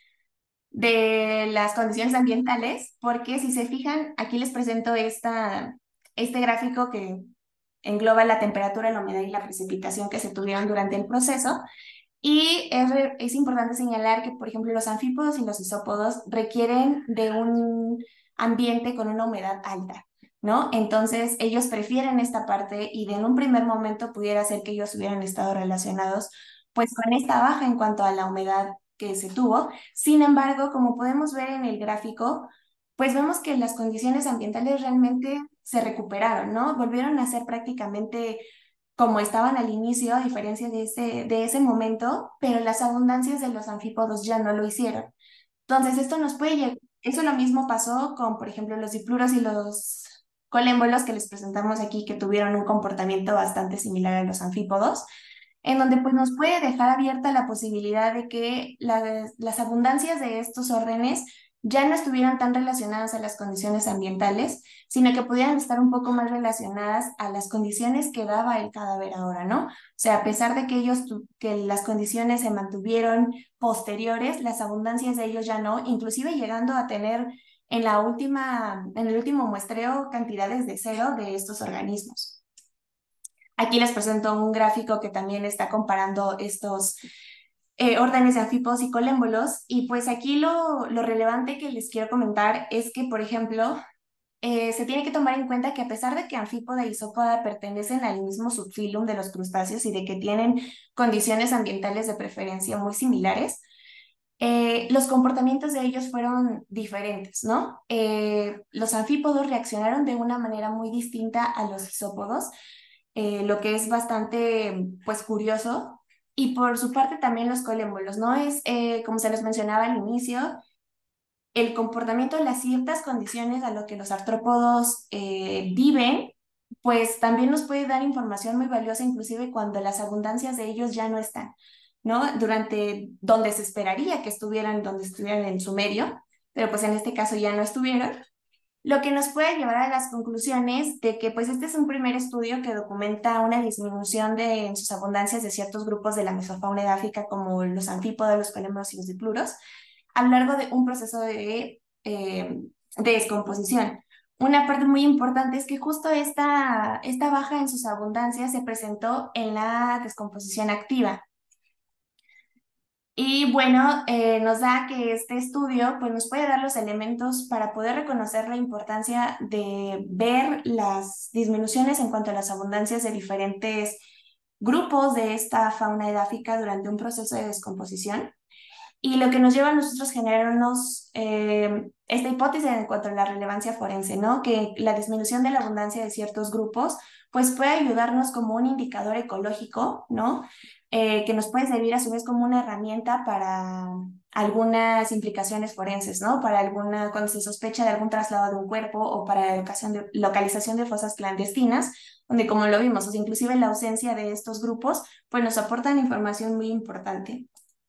de las condiciones ambientales, porque si se fijan, aquí les presento esta, este gráfico que engloba la temperatura, la humedad y la precipitación que se tuvieron durante el proceso. Y es, es importante señalar que, por ejemplo, los anfípodos y los isópodos requieren de un ambiente con una humedad alta, ¿no? Entonces, ellos prefieren esta parte y de en un primer momento pudiera ser que ellos hubieran estado relacionados, pues, con esta baja en cuanto a la humedad que se tuvo. Sin embargo, como podemos ver en el gráfico, pues vemos que las condiciones ambientales realmente se recuperaron, ¿no? Volvieron a ser prácticamente como estaban al inicio, a diferencia de ese, de ese momento, pero las abundancias de los anfípodos ya no lo hicieron. Entonces, esto nos puede llegar, eso lo mismo pasó con, por ejemplo, los dipluros y los colémbolos que les presentamos aquí, que tuvieron un comportamiento bastante similar a los anfípodos, en donde pues nos puede dejar abierta la posibilidad de que la- las abundancias de estos órdenes ya no estuvieran tan relacionadas a las condiciones ambientales, sino que pudieran estar un poco más relacionadas a las condiciones que daba el cadáver ahora, ¿no? O sea, a pesar de que ellos, tu- que las condiciones se mantuvieron posteriores, las abundancias de ellos ya no, inclusive llegando a tener en la última, en el último muestreo cantidades de cero de estos organismos. Aquí les presento un gráfico que también está comparando estos eh, órdenes de anfípodos y colémbolos. Y pues aquí lo, lo relevante que les quiero comentar es que, por ejemplo, eh, se tiene que tomar en cuenta que a pesar de que anfípoda y isópoda pertenecen al mismo subfilum de los crustáceos y de que tienen condiciones ambientales de preferencia muy similares, eh, los comportamientos de ellos fueron diferentes, ¿no? Eh, los anfípodos reaccionaron de una manera muy distinta a los isópodos, eh, lo que es bastante, pues, curioso. Y por su parte también los colémbolos, ¿no? Es, eh, como se les mencionaba al inicio, el comportamiento de las ciertas condiciones a lo que los artrópodos eh, viven, pues también nos puede dar información muy valiosa, inclusive cuando las abundancias de ellos ya no están, ¿no? Durante donde se esperaría que estuvieran, donde estuvieran en su medio, pero pues en este caso ya no estuvieron. Lo que nos puede llevar a las conclusiones de que pues este es un primer estudio que documenta una disminución de, en sus abundancias de ciertos grupos de la mesofauna edáfica como los anfípodos, los colémbolos y los dipluros a lo largo de un proceso de, eh, de descomposición. Una parte muy importante es que justo esta, esta baja en sus abundancias se presentó en la descomposición activa. Y bueno, eh, nos da que este estudio pues, nos puede dar los elementos para poder reconocer la importancia de ver las disminuciones en cuanto a las abundancias de diferentes grupos de esta fauna edáfica durante un proceso de descomposición. Y lo que nos lleva a nosotros generarnos eh, esta hipótesis en cuanto a la relevancia forense, ¿no? Que la disminución de la abundancia de ciertos grupos, pues puede ayudarnos como un indicador ecológico, ¿no? Eh, que nos puede servir a su vez como una herramienta para algunas implicaciones forenses, ¿no? Para alguna, cuando se sospecha de algún traslado de un cuerpo o para la localización de, localización de fosas clandestinas, donde como lo vimos, o sea, inclusive la ausencia de estos grupos, pues nos aportan información muy importante.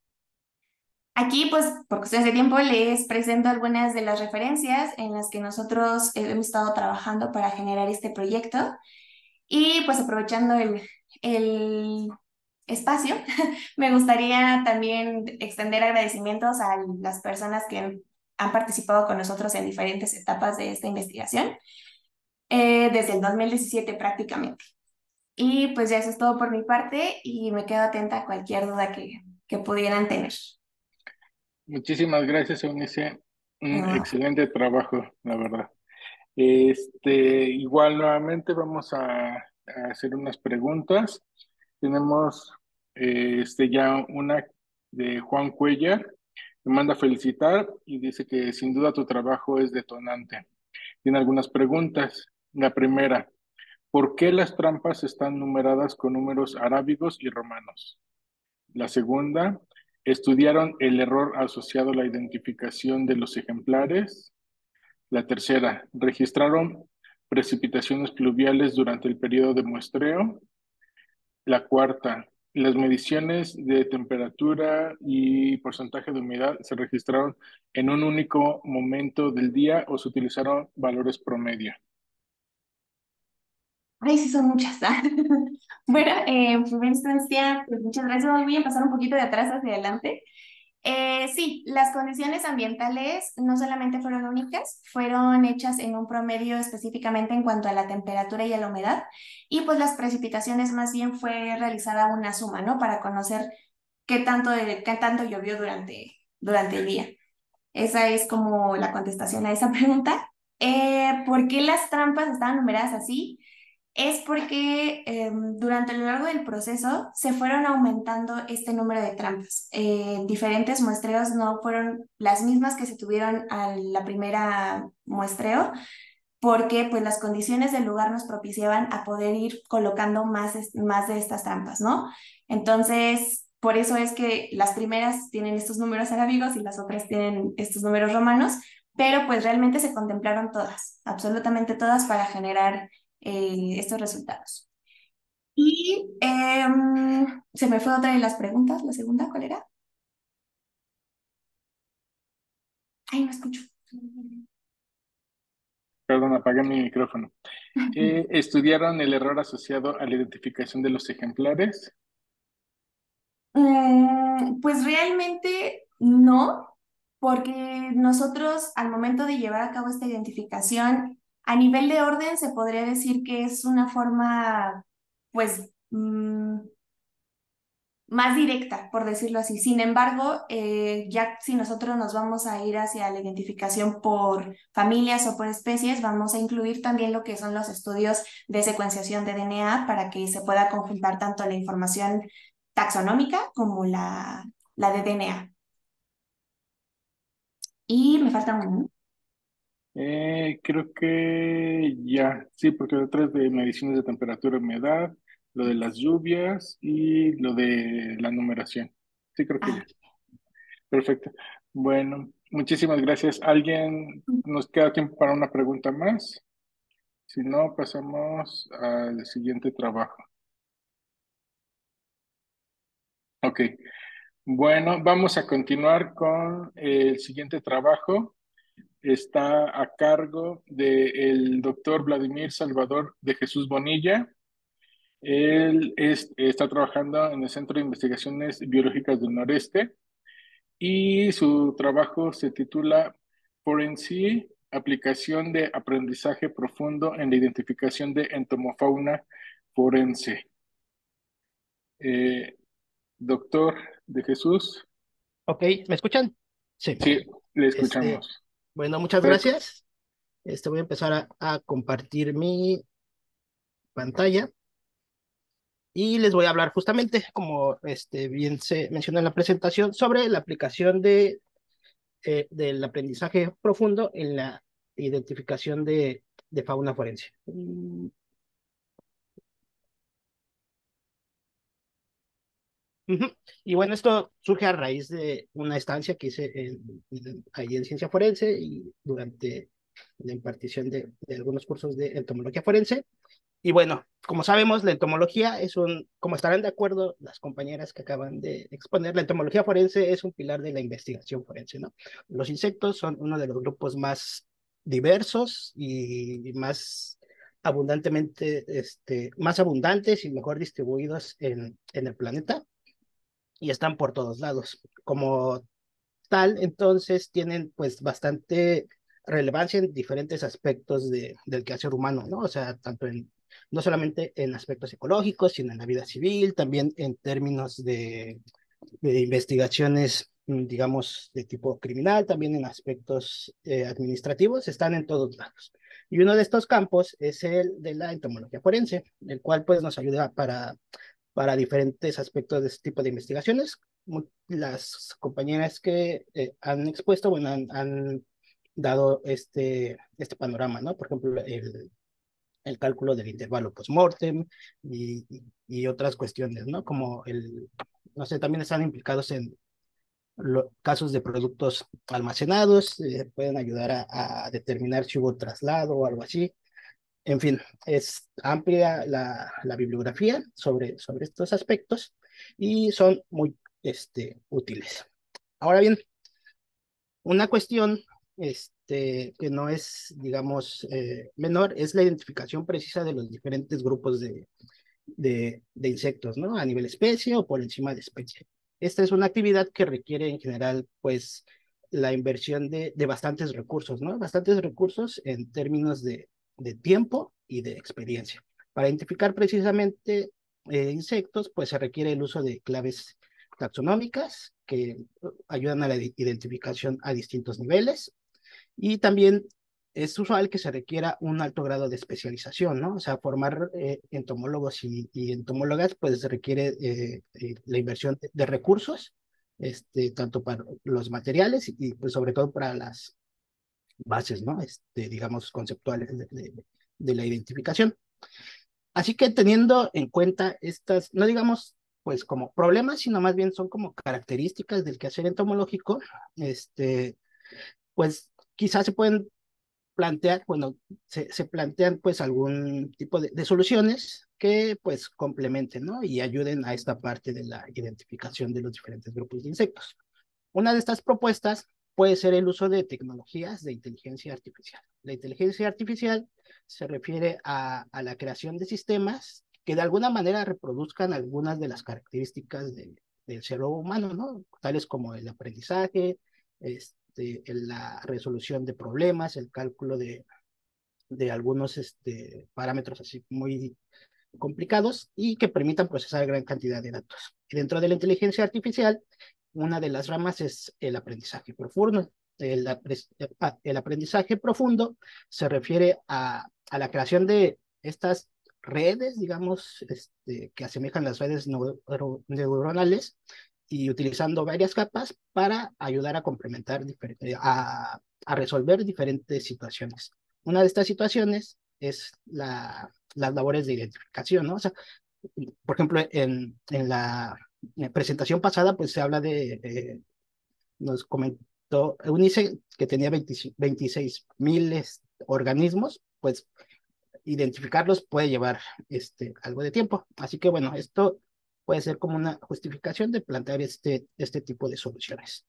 Aquí, pues, por cuestiones de tiempo, les presento algunas de las referencias en las que nosotros eh, hemos estado trabajando para generar este proyecto. Y pues aprovechando el, el espacio, me gustaría también extender agradecimientos a las personas que han participado con nosotros en diferentes etapas de esta investigación, eh, desde el dos mil diecisiete prácticamente. Y pues ya eso es todo por mi parte y me quedo atenta a cualquier duda que, que pudieran tener. Muchísimas gracias, Eunice. Un No. excelente trabajo, la verdad. Este, igual nuevamente vamos a, a hacer unas preguntas. Tenemos eh, este, ya una de Juan Cuellar. Me manda a felicitar y dice que sin duda tu trabajo es detonante. Tiene algunas preguntas. La primera, ¿por qué las trampas están numeradas con números arábigos y romanos? La segunda, ¿estudiaron el error asociado a la identificación de los ejemplares? La tercera, ¿registraron precipitaciones pluviales durante el periodo de muestreo? La cuarta, ¿las mediciones de temperatura y porcentaje de humedad se registraron en un único momento del día o se utilizaron valores promedio? Ay, sí, son muchas. Bueno, eh, en primera instancia, pues muchas gracias. Voy a pasar un poquito de atrás hacia adelante. Eh, sí, las condiciones ambientales no solamente fueron únicas, fueron hechas en un promedio específicamente en cuanto a la temperatura y a la humedad, y pues las precipitaciones más bien fue realizada una suma, ¿no? Para conocer qué tanto, de- qué tanto llovió durante, durante el día. Esa es como la contestación a esa pregunta. Eh, ¿por qué las trampas estaban numeradas así? Es porque eh, durante lo largo del proceso se fueron aumentando este número de trampas. Eh, diferentes muestreos no fueron las mismas que se tuvieron a la primera muestreo, porque pues las condiciones del lugar nos propiciaban a poder ir colocando más, es- más de estas trampas, ¿no? Entonces, por eso es que las primeras tienen estos números arábigos y las otras tienen estos números romanos, pero pues realmente se contemplaron todas, absolutamente todas para generar eh, estos resultados. Y em, se me fue otra de las preguntas, la segunda, ¿cuál era? Ay, no escucho. Perdón, apagué mi micrófono. Eh, ¿estudiaron el error asociado a la identificación de los ejemplares? Mm, pues realmente no, porque nosotros al momento de llevar a cabo esta identificación, a nivel de orden se podría decir que es una forma, pues, mm, más directa, por decirlo así. Sin embargo, eh, ya si nosotros nos vamos a ir hacia la identificación por familias o por especies, vamos a incluir también lo que son los estudios de secuenciación de D N A para que se pueda conjuntar tanto la información taxonómica como la, la de D N A. Y me falta uno, ¿no? Eh, creo que ya, sí, porque otras de mediciones de temperatura y humedad, lo de las lluvias y lo de la numeración. Sí, creo que Ah, ya. Perfecto. Bueno, muchísimas gracias. ¿Alguien nos queda tiempo para una pregunta más? Si no, pasamos al siguiente trabajo. Ok. Bueno, vamos a continuar con el siguiente trabajo. Está a cargo del doctor Vladimir Salvador de Jesús Bonilla. Él es- está trabajando en el Centro de Investigaciones Biológicas del Noreste y su trabajo se titula Forensi, aplicación de aprendizaje profundo en la identificación de entomofauna forense. Eh, doctor de Jesús, Ok, ¿me escuchan? Sí. sí, le Este, escuchamos. bueno, muchas Puede- gracias. Este, voy a empezar a, a compartir mi pantalla y les voy a hablar justamente, como este, bien se mencionó en la presentación, sobre la aplicación de, eh, del aprendizaje profundo en la identificación de, de fauna forense. Mm, ujú. Y bueno, esto surge a raíz de una estancia que hice en, en- ahí en ciencia forense y durante la impartición de, de algunos cursos de entomología forense. Y bueno, como sabemos, la entomología es un, como estarán de acuerdo las compañeras que acaban de exponer, la entomología forense es un pilar de la investigación forense, ¿no? Los insectos son uno de los grupos más diversos y más abundantemente, este, más abundantes y mejor distribuidos en, en el planeta y están por todos lados. Como tal, entonces tienen pues bastante relevancia en diferentes aspectos de, del quehacer humano, ¿no? O sea, tanto en, no solamente en aspectos ecológicos, sino en la vida civil, también en términos de, de investigaciones, mm, digamos, de tipo criminal, también en aspectos eh, administrativos, están en todos lados. Y uno de estos campos es el de la entomología forense, el cual pues nos ayuda para para diferentes aspectos de este tipo de investigaciones. Las compañeras que eh, han expuesto, bueno, han, han dado este, este panorama, ¿no? Por ejemplo, el, el cálculo del intervalo postmortem y, y, y otras cuestiones, ¿no? Como el, no sé, también están implicados en lo, casos de productos almacenados, eh, pueden ayudar a, a determinar si hubo traslado o algo así. En fin, es amplia la, la bibliografía sobre, sobre estos aspectos y son muy este, útiles. Ahora bien, una cuestión este, que no es, digamos, eh, menor es la identificación precisa de los diferentes grupos de, de, de insectos, ¿no? A nivel especie o por encima de especie. esta es una actividad que requiere en general, pues, la inversión de, de bastantes recursos, ¿no? Bastantes recursos en términos de, de tiempo y de experiencia. Para identificar precisamente eh, insectos, pues se requiere el uso de claves taxonómicas que ayudan a la identificación a distintos niveles, y también es usual que se requiera un alto grado de especialización, ¿no? O sea, formar eh, entomólogos y, y entomólogas, pues requiere eh, eh, la inversión de, de recursos, este, tanto para los materiales y pues sobre todo para las bases, ¿no? Este, digamos, conceptuales de, de, de la identificación. Así que teniendo en cuenta estas, no digamos, pues como problemas, sino más bien son como características del quehacer entomológico, este, pues quizás se pueden plantear, bueno, se, se plantean pues algún tipo de, de soluciones que pues complementen, ¿no? Y ayuden a esta parte de la identificación de los diferentes grupos de insectos. Una de estas propuestas puede ser el uso de tecnologías de inteligencia artificial. La inteligencia artificial se refiere a, a la creación de sistemas que de alguna manera reproduzcan algunas de las características de, del ser humano, ¿no? Tales como el aprendizaje, este, la resolución de problemas, el cálculo de, de algunos este, parámetros así muy complicados y que permitan procesar gran cantidad de datos. Y dentro de la inteligencia artificial, una de las ramas es el aprendizaje profundo. El, el aprendizaje profundo se refiere a, a la creación de estas redes, digamos, este, que asemejan las redes neuro, neuronales y utilizando varias capas para ayudar a complementar, a, a resolver diferentes situaciones. Una de estas situaciones es la, las labores de identificación, ¿no? O sea, por ejemplo, en, en la presentación pasada, pues se habla de, eh, nos comentó Eunice que tenía veintiséis mil organismos, pues identificarlos puede llevar este, algo de tiempo. Así que bueno, esto puede ser como una justificación de plantear este, este tipo de soluciones.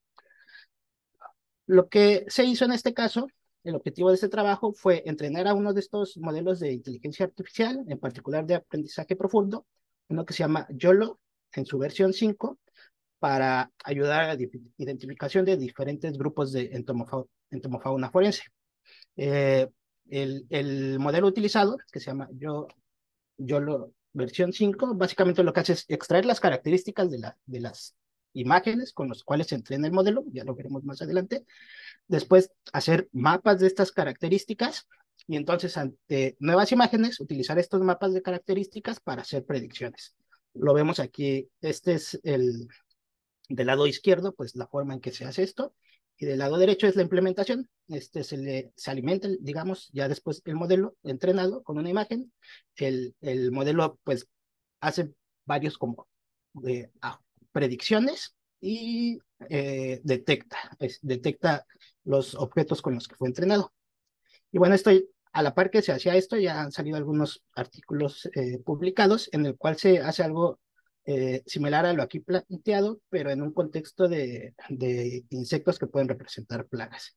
Lo que se hizo en este caso, el objetivo de este trabajo fue entrenar a uno de estos modelos de inteligencia artificial, en particular de aprendizaje profundo, uno que se llama YOLO, en su versión cinco, para ayudar a la identificación de diferentes grupos de entomofa entomofauna forense. Eh, el, el modelo utilizado, que se llama Yo, YOLO versión cinco, básicamente lo que hace es extraer las características de, la, de las imágenes con las cuales se entrena el modelo, ya lo veremos más adelante. Después, hacer mapas de estas características y entonces ante nuevas imágenes, utilizar estos mapas de características para hacer predicciones. Lo vemos aquí, este es el del lado izquierdo, pues la forma en que se hace esto, y del lado derecho es la implementación. Este se, le, se alimenta, digamos, ya después el modelo entrenado con una imagen. El, el modelo, pues, hace varios como de ah, predicciones y eh, detecta, es, detecta los objetos con los que fue entrenado. Y bueno, esto, a la par que se hacía esto, ya han salido algunos artículos eh, publicados en el cual se hace algo eh, similar a lo aquí planteado, pero en un contexto de, de insectos que pueden representar plagas.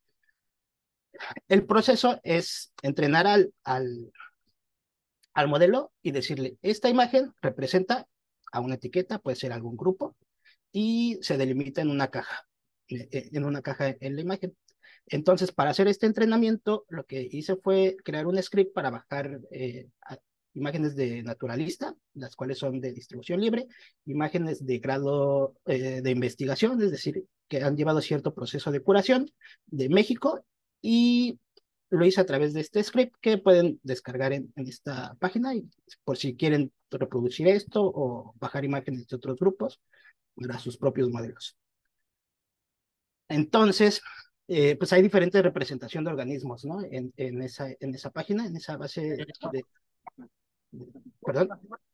El proceso es entrenar al, al, al modelo y decirle, esta imagen representa a una etiqueta, puede ser algún grupo, y se delimita en una caja, en una caja en la imagen. Entonces, para hacer este entrenamiento, lo que hice fue crear un script para bajar eh, imágenes de naturalista, las cuales son de distribución libre, imágenes de grado eh, de investigación, es decir, que han llevado cierto proceso de curación de México, y lo hice a través de este script que pueden descargar en, en esta página, y por si quieren reproducir esto o bajar imágenes de otros grupos para sus propios modelos. Entonces, eh, pues hay diferentes representación de organismos, ¿no? En, en, esa, en esa página, en esa base de... de perdón.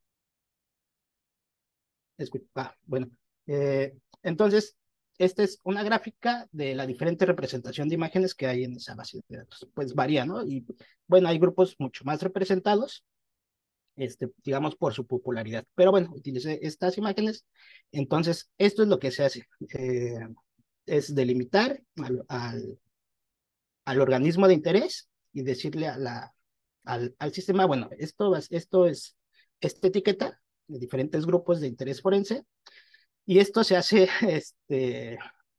Ah, bueno. Eh, entonces, esta es una gráfica de la diferente representación de imágenes que hay en esa base de datos. Pues varía, ¿no? Y bueno, hay grupos mucho más representados, este, digamos, por su popularidad. Pero bueno, utilicé estas imágenes. Entonces, esto es lo que se hace. Eh, es delimitar al, al, al organismo de interés y decirle a la, al, al sistema, bueno, esto, esto es esta etiqueta de diferentes grupos de interés forense, Y esto se hace este,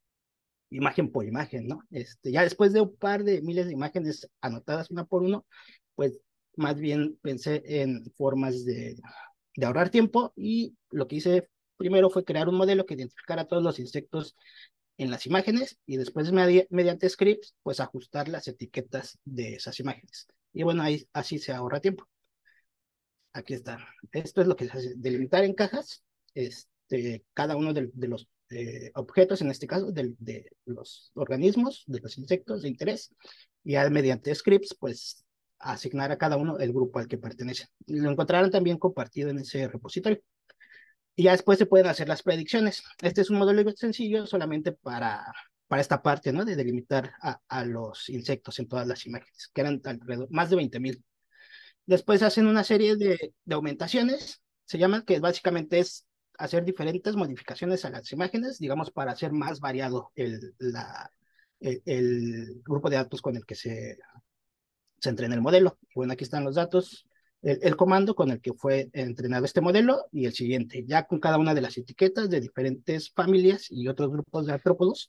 imagen por imagen, ¿no? Este, ya después de un par de miles de imágenes anotadas una por uno, pues más bien pensé en formas de, de ahorrar tiempo, y lo que hice primero fue crear un modelo que identificara todos los insectos en las imágenes, y después medi mediante scripts, pues ajustar las etiquetas de esas imágenes. Y bueno, ahí así se ahorra tiempo. Aquí está. Esto es lo que se hace: delimitar en cajas este, cada uno de, de los eh, objetos, en este caso, de, de los organismos, de los insectos de interés, y ya mediante scripts, pues asignar a cada uno el grupo al que pertenece. Lo encontrarán también compartido en ese repositorio. Y ya después se pueden hacer las predicciones. Este es un modelo sencillo solamente para, para esta parte, ¿no? De delimitar a, a los insectos en todas las imágenes, que eran alrededor, más de veinte mil. Después hacen una serie de, de aumentaciones, se llaman, que básicamente es hacer diferentes modificaciones a las imágenes, digamos, para hacer más variado el, la, el, el grupo de datos con el que se, se entrena el modelo. Bueno, aquí están los datos, el, el comando con el que fue entrenado este modelo y el siguiente, ya con cada una de las etiquetas de diferentes familias y otros grupos de artrópodos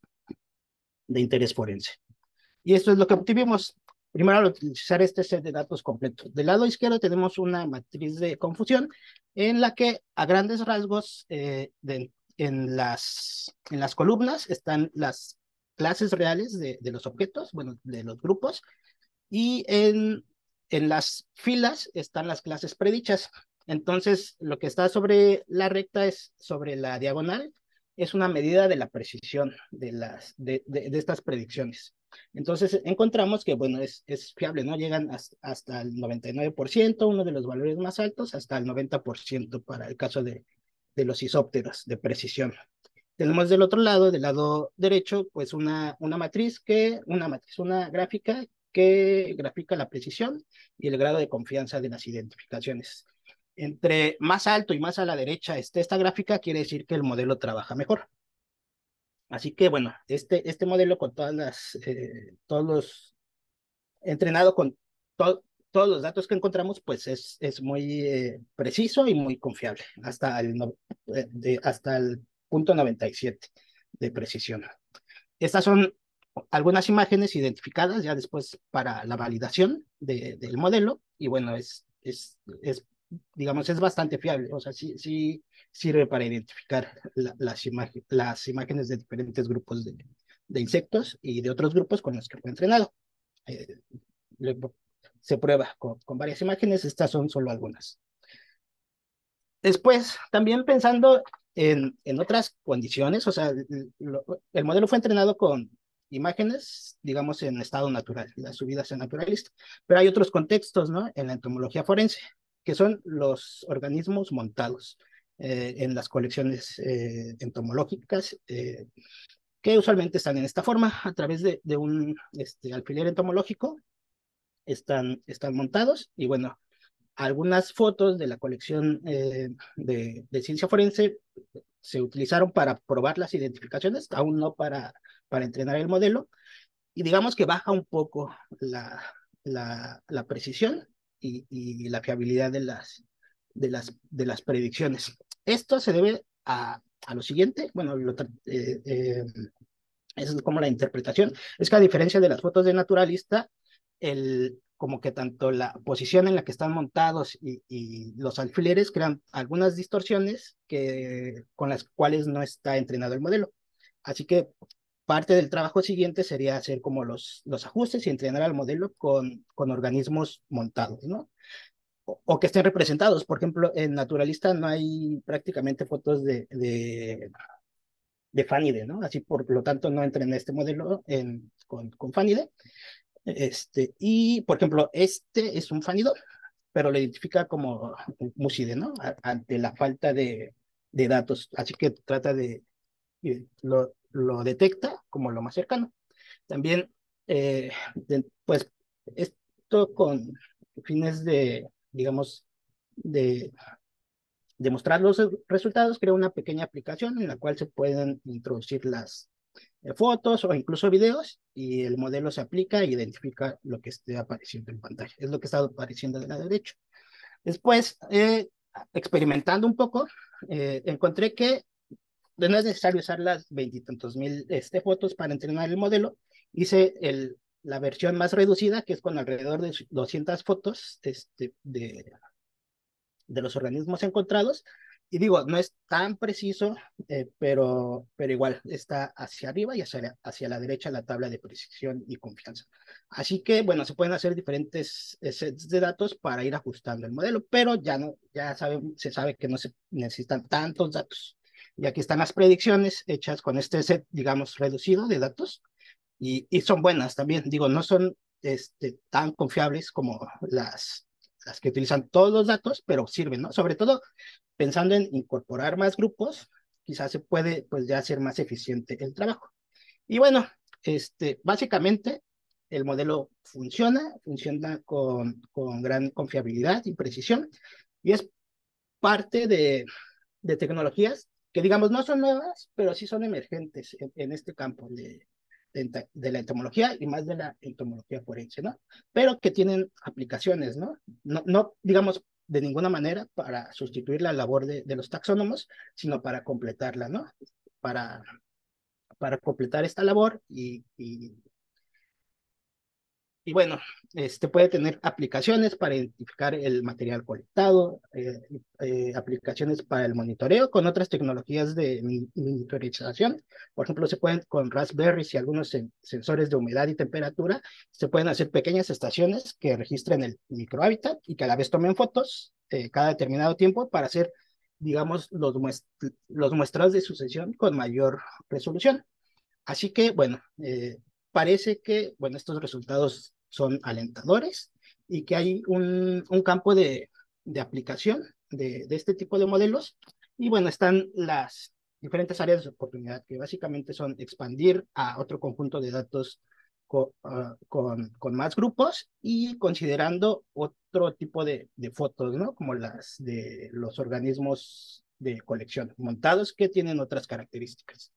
de interés forense. Y esto es lo que obtuvimos. Primero, al utilizar este set de datos completo. Del lado izquierdo tenemos una matriz de confusión en la que a grandes rasgos eh, de, en, las, en las columnas están las clases reales de, de los objetos, bueno, de los grupos, y en, en las filas están las clases predichas. Entonces, lo que está sobre la recta es sobre la diagonal, es una medida de la precisión de, las, de, de, de estas predicciones. Entonces, encontramos que, bueno, es, es fiable, ¿no? Llegan hasta, hasta el noventa y nueve por ciento, uno de los valores más altos, hasta el noventa por ciento para el caso de, de los isópteros de precisión. Tenemos del otro lado, del lado derecho, pues una, una matriz que, una matriz, una gráfica que grafica la precisión y el grado de confianza de las identificaciones. Entre más alto y más a la derecha esté esta gráfica, quiere decir que el modelo trabaja mejor. Así que, bueno, este, este modelo con todas las, eh, todos los, entrenado con to, todos los datos que encontramos, pues es, es muy eh, preciso y muy confiable, hasta el, no, eh, de, hasta el punto noventa y siete de precisión. Estas son algunas imágenes identificadas ya después para la validación de, del modelo, y bueno, es, es, es, digamos, es bastante fiable, o sea, sí, sí sirve para identificar la, las, imagen, las imágenes de diferentes grupos de, de insectos y de otros grupos con los que fue entrenado. Eh, le, se prueba con, con varias imágenes, estas son solo algunas. Después, también pensando en, en otras condiciones, o sea, lo, el modelo fue entrenado con imágenes, digamos, en estado natural, las subidas en naturalista, pero hay otros contextos, ¿no? En la entomología forense, que son los organismos montados eh, en las colecciones eh, entomológicas, eh, que usualmente están en esta forma, a través de, de un este, alfiler entomológico, están, están montados, y bueno, algunas fotos de la colección eh, de, de ciencia forense se utilizaron para probar las identificaciones, aún no para, para entrenar el modelo, y digamos que baja un poco la, la, la precisión y, y, la fiabilidad de las, de, las, de las predicciones. Esto se debe a, a lo siguiente, bueno, lo, eh, eh, esa es como la interpretación, es que a diferencia de las fotos de naturalista, el, como que tanto la posición en la que están montados y, y los alfileres crean algunas distorsiones que, con las cuales no está entrenado el modelo. Así que parte del trabajo siguiente sería hacer como los, los ajustes y entrenar al modelo con, con organismos montados, ¿no? O, o que estén representados. Por ejemplo, en naturalista no hay prácticamente fotos de, de de Fanide, ¿no? Así por lo tanto no entrené este modelo en, con, con Fanide. Este, y por ejemplo, este es un Fanido, pero lo identifica como Muside, ¿no? A, ante la falta de, de datos. Así que trata de, de lo, lo detecta como lo más cercano. También, eh, de, pues, esto con fines de, digamos, de demostrar los resultados, crea una pequeña aplicación en la cual se pueden introducir las eh, fotos o incluso videos, y el modelo se aplica e identifica lo que esté apareciendo en pantalla. Es lo que está apareciendo de la derecha. Después, eh, experimentando un poco, eh, encontré que no es necesario usar las veintitantos mil este, fotos para entrenar el modelo. Hice el, la versión más reducida, que es con alrededor de doscientas fotos este, de, de los organismos encontrados. Y digo, no es tan preciso, eh, pero, pero igual está hacia arriba y hacia la, hacia la derecha la tabla de precisión y confianza. Así que, bueno, se pueden hacer diferentes eh, sets de datos para ir ajustando el modelo, pero ya no, ya sabe, se sabe que no se necesitan tantos datos. Y aquí están las predicciones hechas con este set, digamos, reducido de datos, y, y son buenas también. Digo, no son este, tan confiables como las, las que utilizan todos los datos, pero sirven, ¿no? Sobre todo pensando en incorporar más grupos, quizás se puede pues ya hacer más eficiente el trabajo. Y bueno, este, básicamente el modelo funciona, funciona con, con gran confiabilidad y precisión, y es parte de, de tecnologías que digamos no son nuevas, pero sí son emergentes en, en este campo de, de, de, la entomología y más de la entomología forense, ¿no? Pero que tienen aplicaciones, ¿no? No, no digamos, de ninguna manera para sustituir la labor de, de los taxónomos, sino para completarla, ¿no? Para, para completar esta labor y, y y bueno, este puede tener aplicaciones para identificar el material colectado, eh, eh, aplicaciones para el monitoreo con otras tecnologías de monitorización. Por ejemplo, se pueden con Raspberries y algunos sen sensores de humedad y temperatura, se pueden hacer pequeñas estaciones que registren el microhábitat y que a la vez tomen fotos eh, cada determinado tiempo para hacer, digamos, los, muest los muestreos de sucesión con mayor resolución. Así que, bueno, eh, parece que, bueno, estos resultados son alentadores y que hay un, un campo de, de aplicación de, de este tipo de modelos. Y bueno, están las diferentes áreas de oportunidad, que básicamente son expandir a otro conjunto de datos con, uh, con, con más grupos y considerando otro tipo de, de fotos, ¿no? Como las de los organismos de colección montados que tienen otras características.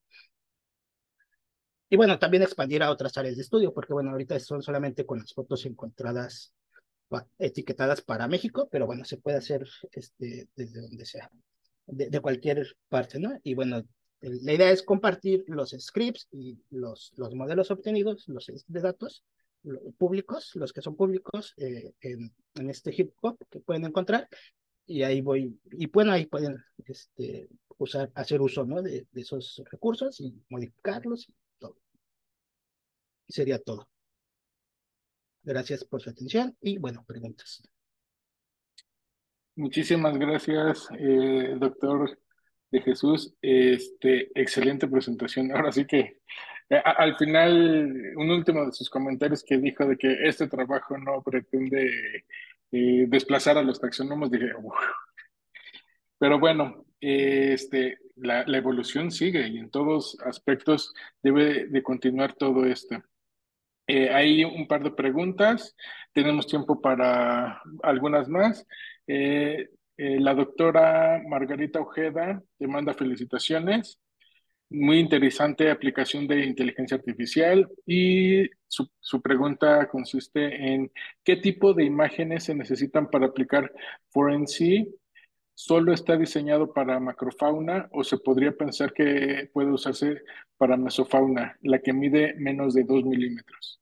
Y bueno, también expandir a otras áreas de estudio, porque bueno, ahorita son solamente con las fotos encontradas etiquetadas para México, pero bueno, se puede hacer este, desde donde sea, de, de cualquier parte, ¿no? Y bueno, la idea es compartir los scripts y los, los modelos obtenidos, los de datos los públicos, los que son públicos eh, en, en este hip hop que pueden encontrar, y ahí voy, y bueno, ahí pueden este, usar, hacer uso, ¿no? de, de esos recursos y modificarlos y todo. Y sería todo. Gracias por su atención y, bueno, preguntas. Muchísimas gracias, eh, doctor de Jesús. Este, excelente presentación. Ahora sí que eh, a- al final, un último de sus comentarios que dijo de que este trabajo no pretende eh, desplazar a los taxónomos, dije, "Uf". Pero bueno, eh, este, la, la evolución sigue y en todos aspectos debe de continuar todo esto. Eh, hay un par de preguntas, tenemos tiempo para algunas más. Eh, eh, la doctora Margarita Ojeda te manda felicitaciones. Muy interesante aplicación de inteligencia artificial y su, su pregunta consiste en ¿qué tipo de imágenes se necesitan para aplicar Forensic? ¿Solo está diseñado para macrofauna o se podría pensar que puede usarse para mesofauna, la que mide menos de dos milímetros?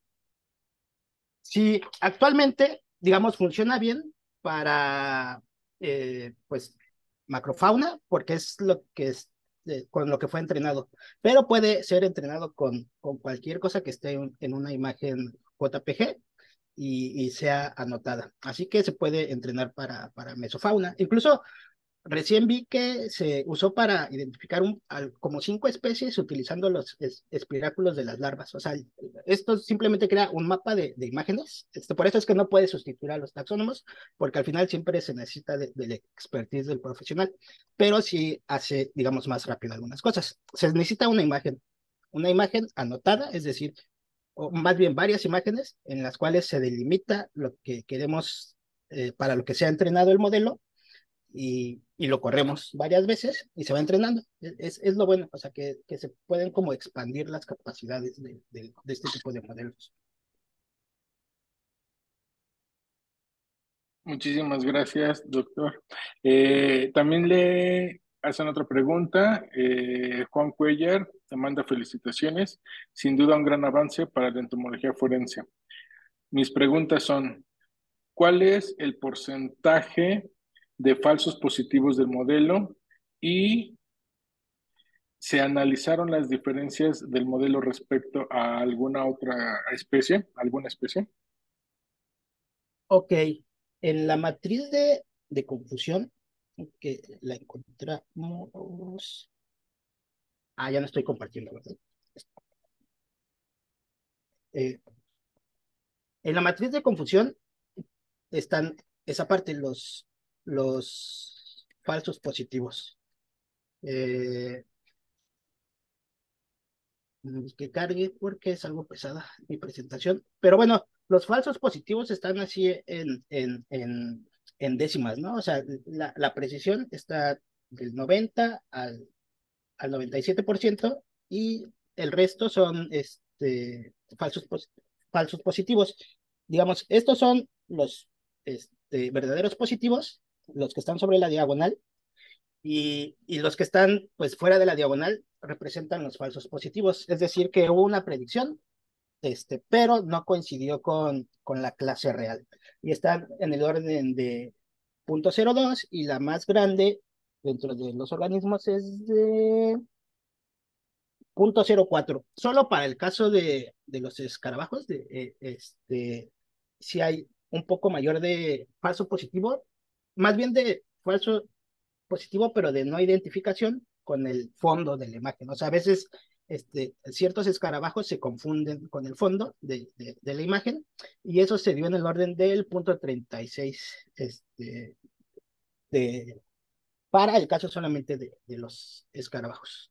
Sí, actualmente, digamos, funciona bien para, eh, pues, macrofauna, porque es lo que es, eh, con lo que fue entrenado, pero puede ser entrenado con, con cualquier cosa que esté en, en una imagen J P G y, y sea anotada. Así que se puede entrenar para, para mesofauna. Incluso recién vi que se usó para identificar un, al, como cinco especies utilizando los es, espiráculos de las larvas. O sea, esto simplemente crea un mapa de, de imágenes. Este, por eso es que no puede sustituir a los taxónomos, porque al final siempre se necesita de, de la expertise del profesional, pero sí hace, digamos, más rápido algunas cosas. Se necesita una imagen, una imagen anotada, es decir, o más bien varias imágenes en las cuales se delimita lo que queremos eh, para lo que se ha entrenado el modelo y, y lo corremos varias veces y se va entrenando. Es, es lo bueno, o sea, que, que se pueden como expandir las capacidades de, de, de este tipo de modelos. Muchísimas gracias, doctor. Eh, también le hacen otra pregunta. Eh, Juan Cuellar te manda felicitaciones. Sin duda un gran avance para la entomología forense. Mis preguntas son, ¿cuál es el porcentaje de falsos positivos del modelo? Y ¿se analizaron las diferencias del modelo respecto a alguna otra especie? ¿Alguna especie? Ok, en la matriz de, de confusión, que la encontramos. Ah, ya no estoy compartiendo, ¿verdad? Eh, en la matriz de confusión están esa parte, los, los falsos positivos. Eh, que cargue porque es algo pesada mi presentación. Pero bueno, los falsos positivos están así en, en, en, en décimas, ¿no? O sea, la, la precisión está del noventa al, al noventa y siete por ciento y el resto son este, falsos, pos- falsos positivos. Digamos, estos son los este, verdaderos positivos, los que están sobre la diagonal, y, y los que están pues fuera de la diagonal representan los falsos positivos. Es decir, que hubo una predicción, este, pero no coincidió con, con la clase real. Y están en el orden de punto cero dos y la más grande dentro de los organismos es de punto cero cuatro. Solo para el caso de, de los escarabajos, de, eh, este, si hay un poco mayor de falso positivo, más bien de falso positivo, pero de no identificación con el fondo de la imagen. O sea, a veces este, ciertos escarabajos se confunden con el fondo de, de, de la imagen, y eso se dio en el orden del punto treinta y seis, este, de, para el caso solamente de, de los escarabajos.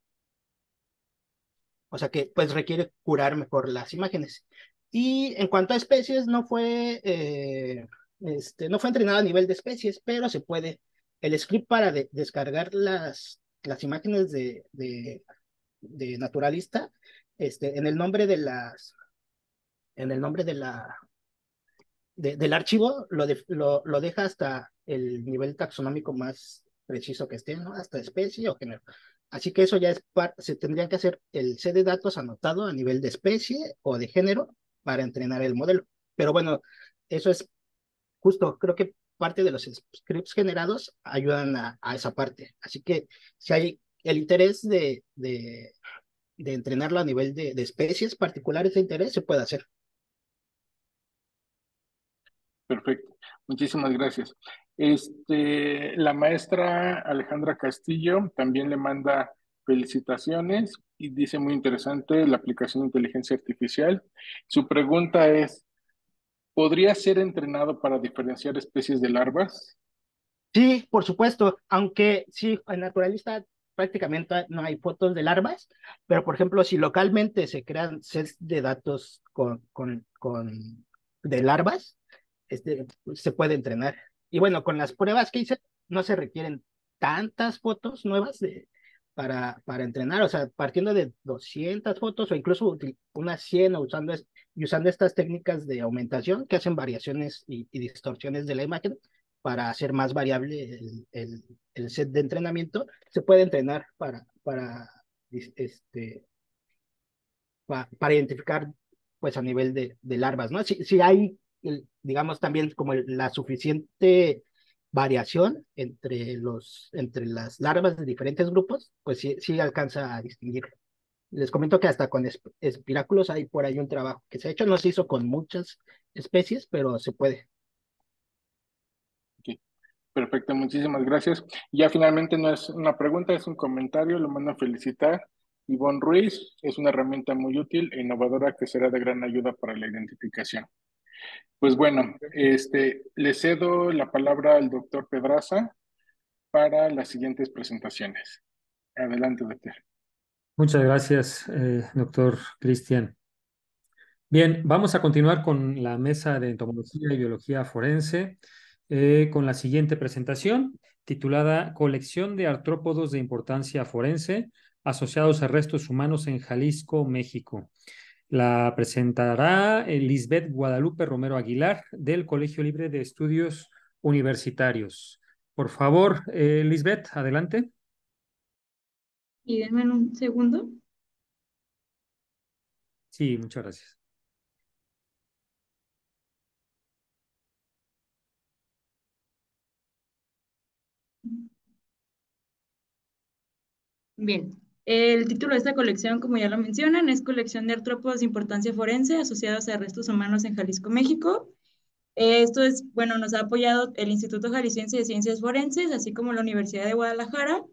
O sea que pues requiere curar mejor las imágenes. Y en cuanto a especies, no fue, eh, este, no fue entrenado a nivel de especies, pero se puede. El script para de- descargar las, las imágenes de, de, de naturalista, este, en el nombre de las, en el nombre de la, de- del archivo, lo, de- lo, lo deja hasta el nivel taxonómico más preciso que esté, ¿no? Hasta especie o género. Así que eso ya es parte, se tendría que hacer el set de datos anotado a nivel de especie o de género para entrenar el modelo. Pero bueno, eso es justo, creo que parte de los scripts generados ayudan a, a esa parte. Así que si hay el interés de, de, de entrenarlo a nivel de, de especies particulares de interés, se puede hacer. Perfecto. Muchísimas gracias. Este, la maestra Alejandra Castillo también le manda felicitaciones y dice muy interesante la aplicación de inteligencia artificial. Su pregunta es, ¿podría ser entrenado para diferenciar especies de larvas? Sí, por supuesto, aunque sí, en naturalista prácticamente no hay fotos de larvas, pero por ejemplo, si localmente se crean sets de datos con, con, con de larvas, este, se puede entrenar. Y bueno, con las pruebas que hice, no se requieren tantas fotos nuevas de, para, para entrenar, o sea, partiendo de doscientas fotos o incluso util- unas cien o usando, es- y usando estas técnicas de aumentación que hacen variaciones y, y distorsiones de la imagen para hacer más variable el, el, el set de entrenamiento, se puede entrenar para, para, este, pa- para identificar pues a nivel de, de larvas, ¿no? Si, si hay, el- digamos, también como el- la suficiente variación entre los, entre las larvas de diferentes grupos, pues sí, sí alcanza a distinguir. Les comento que hasta con esp- espiráculos hay por ahí un trabajo que se ha hecho, no se hizo con muchas especies, pero se puede. Ok, perfecto, muchísimas gracias. Ya finalmente no es una pregunta, es un comentario, lo mando a felicitar. Ivonne Ruiz es una herramienta muy útil e innovadora que será de gran ayuda para la identificación. Pues bueno, este, le cedo la palabra al doctor Pedraza para las siguientes presentaciones. Adelante, doctor. Muchas gracias, eh, doctor Cristian. Bien, vamos a continuar con la mesa de entomología y biología forense eh, con la siguiente presentación titulada Colección de artrópodos de importancia forense asociados a restos humanos en Jalisco, México. La presentará eh, Lisbeth Guadalupe Romero Aguilar del Colegio Libre de Estudios Universitarios. Por favor, eh, Lisbeth, adelante. Y denme un segundo. Sí, muchas gracias. Bien, el título de esta colección, como ya lo mencionan, es Colección de artrópodos de importancia forense asociados a restos humanos en Jalisco, México. Eh, Esto es, bueno, nos ha apoyado el Instituto Jalisciense de Ciencias Forenses, así como la Universidad de Guadalajara.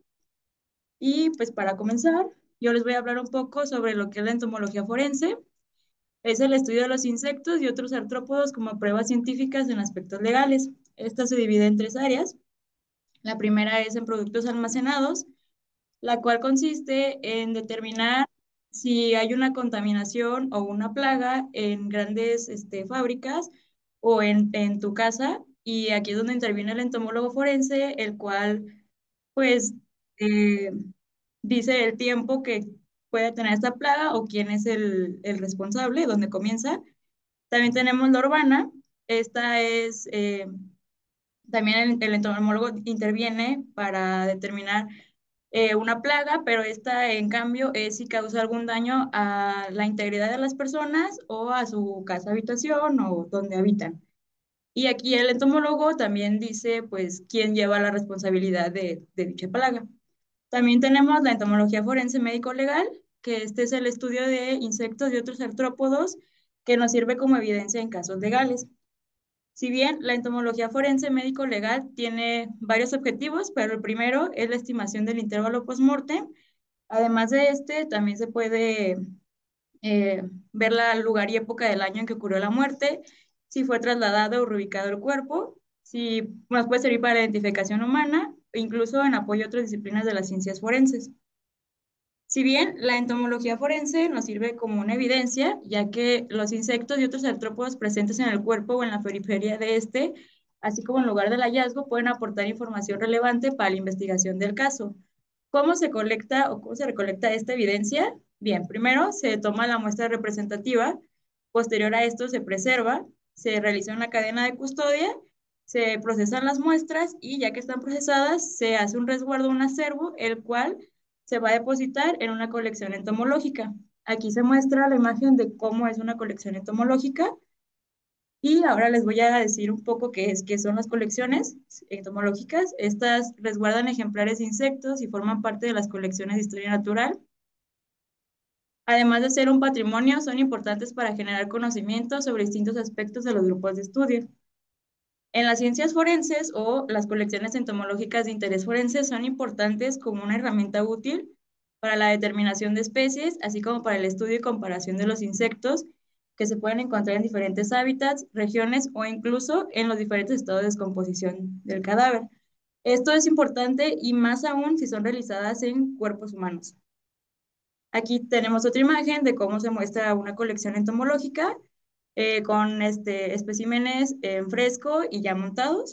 Y pues para comenzar, yo les voy a hablar un poco sobre lo que es la entomología forense. Es el estudio de los insectos y otros artrópodos como pruebas científicas en aspectos legales. Esta se divide en tres áreas. La primera es en productos almacenados, la cual consiste en determinar si hay una contaminación o una plaga en grandes este, fábricas o en, en tu casa. Y aquí es donde interviene el entomólogo forense, el cual pues eh, dice el tiempo que puede tener esta plaga o quién es el, el responsable, dónde comienza. También tenemos la urbana. Esta es, eh, también el, el entomólogo interviene para determinar eh, una plaga, pero esta en cambio es si causa algún daño a la integridad de las personas o a su casa habitación o donde habitan. Y aquí el entomólogo también dice, pues, quién lleva la responsabilidad de, de dicha plaga. También tenemos la entomología forense médico-legal, que este es el estudio de insectos y otros artrópodos que nos sirve como evidencia en casos legales. Si bien la entomología forense médico-legal tiene varios objetivos, pero el primero es la estimación del intervalo post-mortem. Además de este, también se puede eh, ver la lugar y época del año en que ocurrió la muerte, si fue trasladado o reubicado el cuerpo, si nos puede servir para la identificación humana e incluso en apoyo a otras disciplinas de las ciencias forenses. Si bien la entomología forense nos sirve como una evidencia, ya que los insectos y otros artrópodos presentes en el cuerpo o en la periferia de este, así como en lugar del hallazgo, pueden aportar información relevante para la investigación del caso. ¿Cómo se colecta o cómo se recolecta esta evidencia? Bien, primero se toma la muestra representativa, posterior a esto se preserva, se realiza una cadena de custodia, se procesan las muestras y ya que están procesadas, se hace un resguardo, un acervo, el cual se va a depositar en una colección entomológica. Aquí se muestra la imagen de cómo es una colección entomológica y ahora les voy a decir un poco qué es, qué son las colecciones entomológicas. Estas resguardan ejemplares de insectos y forman parte de las colecciones de historia natural. Además de ser un patrimonio, son importantes para generar conocimiento sobre distintos aspectos de los grupos de estudio. En las ciencias forenses o las colecciones entomológicas de interés forense son importantes como una herramienta útil para la determinación de especies, así como para el estudio y comparación de los insectos que se pueden encontrar en diferentes hábitats, regiones o incluso en los diferentes estados de descomposición del cadáver. Esto es importante y más aún si son realizadas en cuerpos humanos. Aquí tenemos otra imagen de cómo se muestra una colección entomológica eh, con este, especímenes en fresco y ya montados.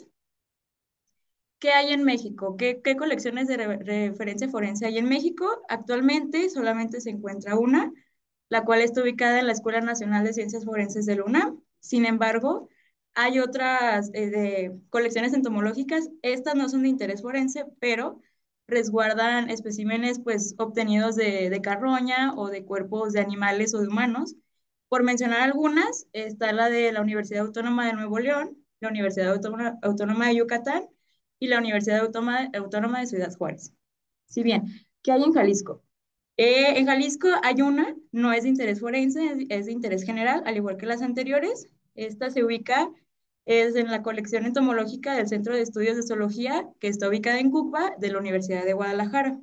¿Qué hay en México? ¿Qué, qué colecciones de re referencia forense hay en México? Actualmente solamente se encuentra una, la cual está ubicada en la Escuela Nacional de Ciencias Forenses de la UNAM. Sin embargo, hay otras eh, de colecciones entomológicas. Estas no son de interés forense, pero resguardan especímenes pues, obtenidos de, de carroña o de cuerpos de animales o de humanos. Por mencionar algunas, está la de la Universidad Autónoma de Nuevo León, la Universidad Autónoma, Autónoma de Yucatán y la Universidad Autónoma, Autónoma de Ciudad Juárez. Si bien, ¿qué hay en Jalisco? Eh, en Jalisco hay una, no es de interés forense, es, es de interés general, al igual que las anteriores. Esta se ubica, es en la colección entomológica del Centro de Estudios de Zoología, que está ubicada en Cucba, de la Universidad de Guadalajara.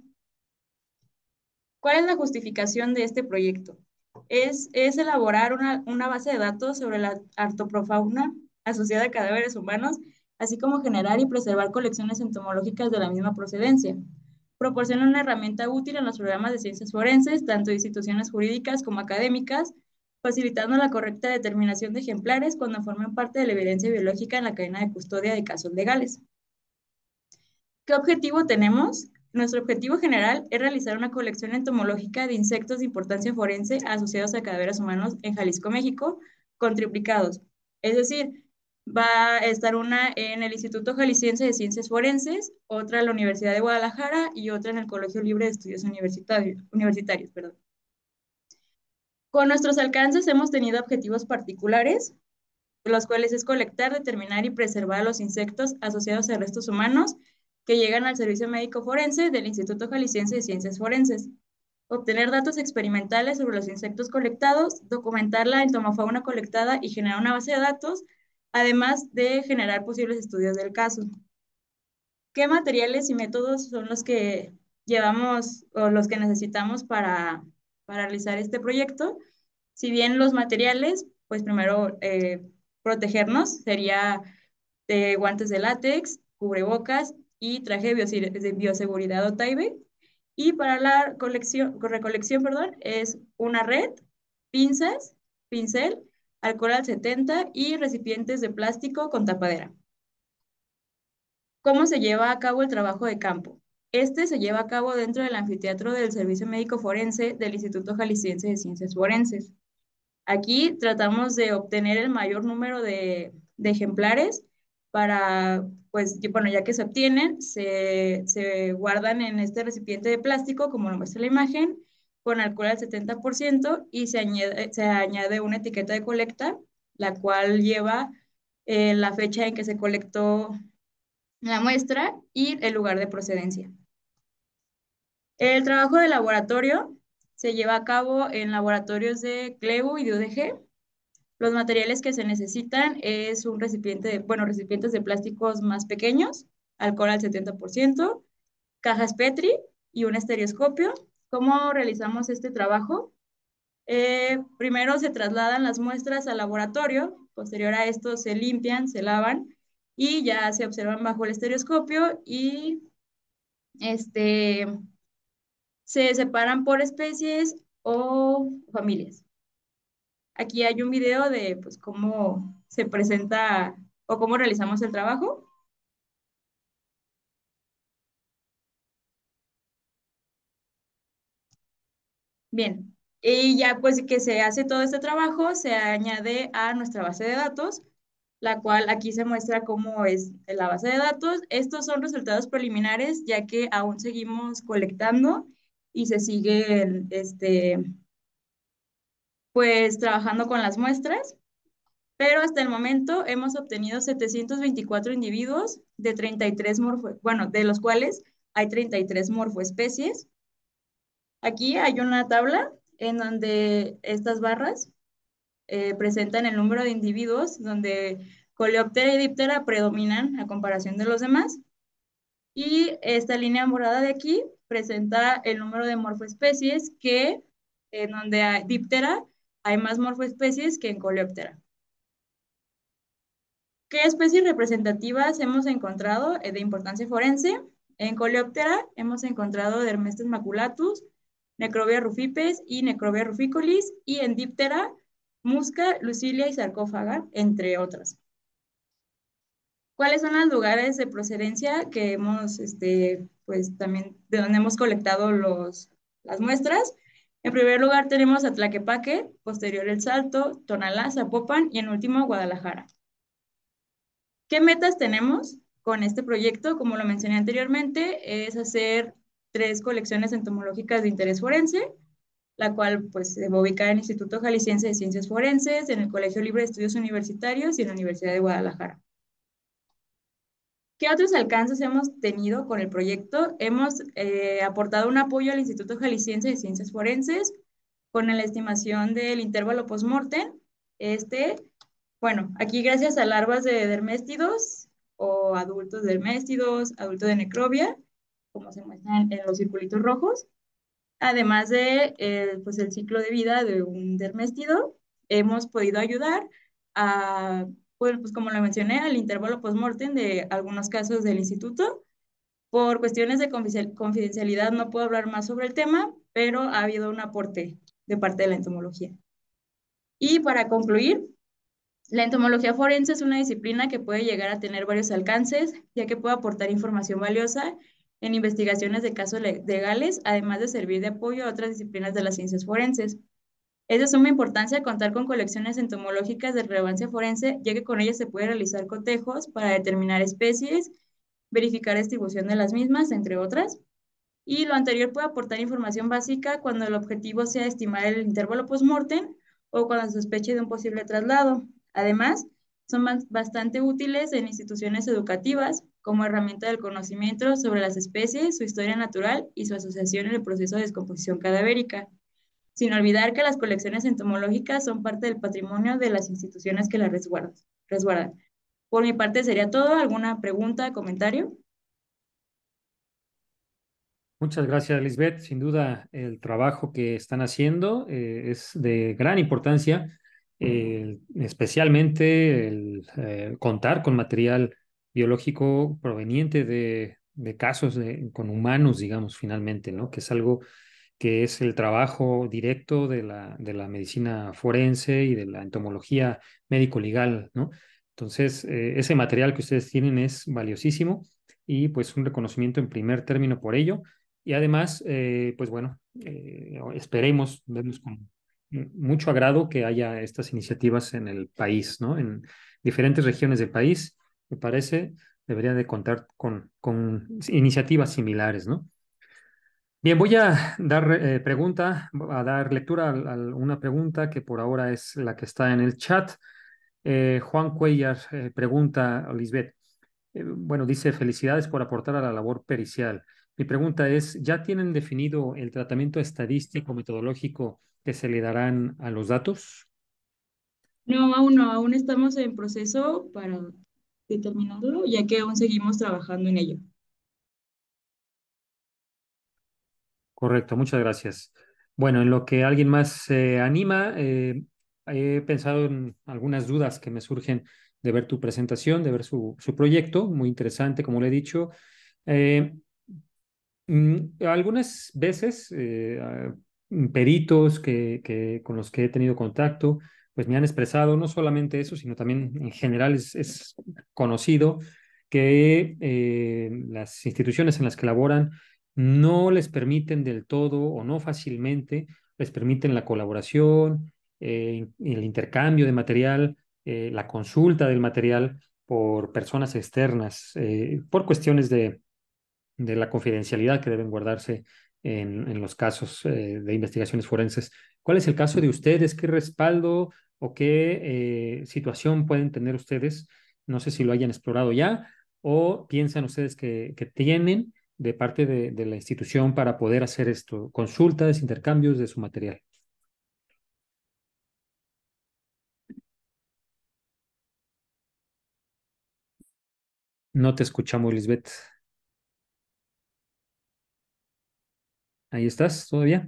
¿Cuál es la justificación de este proyecto? Es, es elaborar una, una base de datos sobre la artoprofauna asociada a cadáveres humanos, así como generar y preservar colecciones entomológicas de la misma procedencia. Proporciona una herramienta útil en los programas de ciencias forenses, tanto de instituciones jurídicas como académicas, facilitando la correcta determinación de ejemplares cuando formen parte de la evidencia biológica en la cadena de custodia de casos legales. ¿Qué objetivo tenemos? Nuestro objetivo general es realizar una colección entomológica de insectos de importancia forense asociados a cadáveres humanos en Jalisco, México, con triplicados. Es decir, Va a estar una en el Instituto Jalisciense de Ciencias Forenses, otra en la Universidad de Guadalajara y otra en el Colegio Libre de Estudios Universitarios, universitarios, perdón. Con nuestros alcances hemos tenido objetivos particulares, los cuales es colectar, determinar y preservar los insectos asociados a restos humanos que llegan al Servicio Médico Forense del Instituto Jalisciense de Ciencias Forenses, obtener datos experimentales sobre los insectos colectados, documentar la entomofauna colectada y generar una base de datos, además de generar posibles estudios del caso. ¿Qué materiales y métodos son los que llevamos o los que necesitamos para, para realizar este proyecto? Si bien los materiales, pues primero eh, protegernos sería de guantes de látex, cubrebocas y traje de bioseguridad o Tyvek. Y para la colección, recolección, perdón, es una red, pinzas, pincel, alcohol al setenta y recipientes de plástico con tapadera. ¿Cómo se lleva a cabo el trabajo de campo? Este se lleva a cabo dentro del anfiteatro del Servicio Médico Forense del Instituto Jalisciense de Ciencias Forenses. Aquí tratamos de obtener el mayor número de, de ejemplares para, pues, bueno, ya que se obtienen, se, se guardan en este recipiente de plástico, como lo muestra la imagen, con alcohol al setenta por ciento y se añade, se añade una etiqueta de colecta, la cual lleva eh, la fecha en que se colectó la muestra y el lugar de procedencia. El trabajo de laboratorio se lleva a cabo en laboratorios de C L E U y de U D G. Los materiales que se necesitan es un recipiente, de, bueno, recipientes de plásticos más pequeños, alcohol al setenta por ciento, cajas Petri y un estereoscopio. ¿Cómo realizamos este trabajo? Eh, primero se trasladan las muestras al laboratorio, posterior a esto se limpian, se lavan y ya se observan bajo el estereoscopio y este, se separan por especies o familias. Aquí hay un video de pues, cómo se presenta o cómo realizamos el trabajo. Bien, y ya pues que se hace todo este trabajo, se añade a nuestra base de datos, la cual aquí se muestra cómo es la base de datos. Estos son resultados preliminares, ya que aún seguimos colectando y se siguen, este, pues, trabajando con las muestras. Pero hasta el momento hemos obtenido setecientos veinticuatro individuos de treinta y tres morfo, bueno, de los cuales hay treinta y tres morfoespecies. Aquí hay una tabla en donde estas barras eh, presentan el número de individuos, donde Coleoptera y Diptera predominan a comparación de los demás. Y esta línea morada de aquí presenta el número de morfoespecies que, en donde hay Diptera, hay más morfoespecies que en Coleoptera. ¿Qué especies representativas hemos encontrado de importancia forense? En Coleoptera hemos encontrado Dermestes maculatus, Necrobia rufipes y Necrobia ruficolis, y en Diptera, Musca, Lucilia y Sarcófaga, entre otras. ¿Cuáles son los lugares de procedencia que hemos, este, pues también, de donde hemos colectado los, las muestras? En primer lugar tenemos a Tlaquepaque, posterior El Salto, Tonalá, Zapopan y en último Guadalajara. ¿Qué metas tenemos con este proyecto? Como lo mencioné anteriormente, es hacer tres colecciones entomológicas de interés forense, la cual pues, se va a ubicar en el Instituto Jalisciense de Ciencias Forenses, en el Colegio Libre de Estudios Universitarios y en la Universidad de Guadalajara. ¿Qué otros alcances hemos tenido con el proyecto? Hemos eh, aportado un apoyo al Instituto Jalisciense de Ciencias Forenses con la estimación del intervalo postmortem. Este, bueno, aquí gracias a larvas de derméstidos o adultos derméstidos, adultos de necrobia, como se muestran en los circulitos rojos, además de eh, pues el ciclo de vida de un derméstido, hemos podido ayudar a, pues, pues como lo mencioné, al intervalo postmortem de algunos casos del instituto. Por cuestiones de confidencialidad no puedo hablar más sobre el tema, pero ha habido un aporte de parte de la entomología. Y para concluir, la entomología forense es una disciplina que puede llegar a tener varios alcances, ya que puede aportar información valiosa en investigaciones de casos legales, además de servir de apoyo a otras disciplinas de las ciencias forenses. Es de suma importancia contar con colecciones entomológicas de relevancia forense, ya que con ellas se puede realizar cotejos para determinar especies, verificar distribución de las mismas, entre otras. Y lo anterior puede aportar información básica cuando el objetivo sea estimar el intervalo postmortem o cuando se sospeche de un posible traslado. Además, son bastante útiles en instituciones educativas como herramienta del conocimiento sobre las especies, su historia natural y su asociación en el proceso de descomposición cadavérica, sin olvidar que las colecciones entomológicas son parte del patrimonio de las instituciones que las resguardan. resguardan. Por mi parte sería todo. ¿Alguna pregunta, comentario? Muchas gracias, Lisbeth. Sin duda, el trabajo que están haciendo eh, es de gran importancia, eh, especialmente el eh, contar con material biológico proveniente de, de casos de- con humanos, digamos, finalmente, ¿no? Que es algo que es el trabajo directo de la, de la medicina forense y de la entomología médico-legal, ¿no? Entonces, eh, ese material que ustedes tienen es valiosísimo y pues un reconocimiento en primer término por ello. Y además, eh, pues bueno, eh, esperemos, vemos con mucho agrado que haya estas iniciativas en el país, ¿no? En diferentes regiones del país, me parece, debería de contar con, con iniciativas similares, ¿no? Bien, voy a dar eh, pregunta, a dar lectura a, a una pregunta que por ahora es la que está en el chat. Eh, Juan Cuellar eh, pregunta a Lisbeth. Eh, bueno, dice, felicidades por aportar a la labor pericial. Mi pregunta es, ¿ya tienen definido el tratamiento estadístico metodológico que se le darán a los datos? No, aún no, aún estamos en proceso para determinarlo, ya que aún seguimos trabajando en ello. Correcto, muchas gracias. Bueno, en lo que alguien más se anima, eh, he pensado en algunas dudas que me surgen de ver tu presentación, de ver su, su proyecto, muy interesante, como le he dicho. Eh, Mm, algunas veces, eh, ah, mm, peritos que, que- con los que he tenido contacto, pues me han expresado no solamente eso, sino también en general es, es conocido que eh, las instituciones en las que laboran no les permiten del todo o no fácilmente les permiten la colaboración, eh, el intercambio de material, eh, la consulta del material por personas externas, eh, por cuestiones de de la confidencialidad que deben guardarse en, en los casos eh, de investigaciones forenses. ¿Cuál es el caso de ustedes? ¿Qué respaldo o qué eh, situación pueden tener ustedes? No sé si lo hayan explorado ya o piensan ustedes que, que tienen de parte de, de la institución para poder hacer esto, consultas, intercambios de su material. No te escuchamos, Lisbeth. ¿Ahí estás todavía?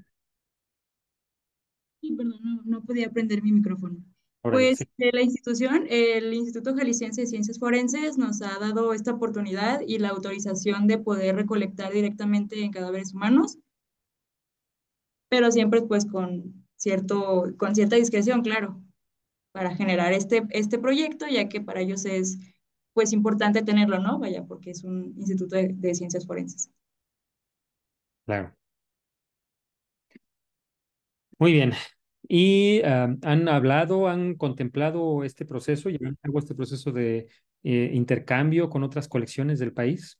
Sí, perdón, no, no podía prender mi micrófono. Órale, Pues sí. eh, la institución, el Instituto Jalisciense de Ciencias Forenses, nos ha dado esta oportunidad y la autorización de poder recolectar directamente en cadáveres humanos, pero siempre pues con cierto, con cierta discreción, claro, para generar este, este proyecto, ya que para ellos es pues importante tenerlo, ¿no? Vaya, porque es un instituto de, de ciencias forenses. Claro. Muy bien. ¿Y ah, han hablado, han contemplado este proceso, llevar a cabo este proceso de eh, intercambio con otras colecciones del país?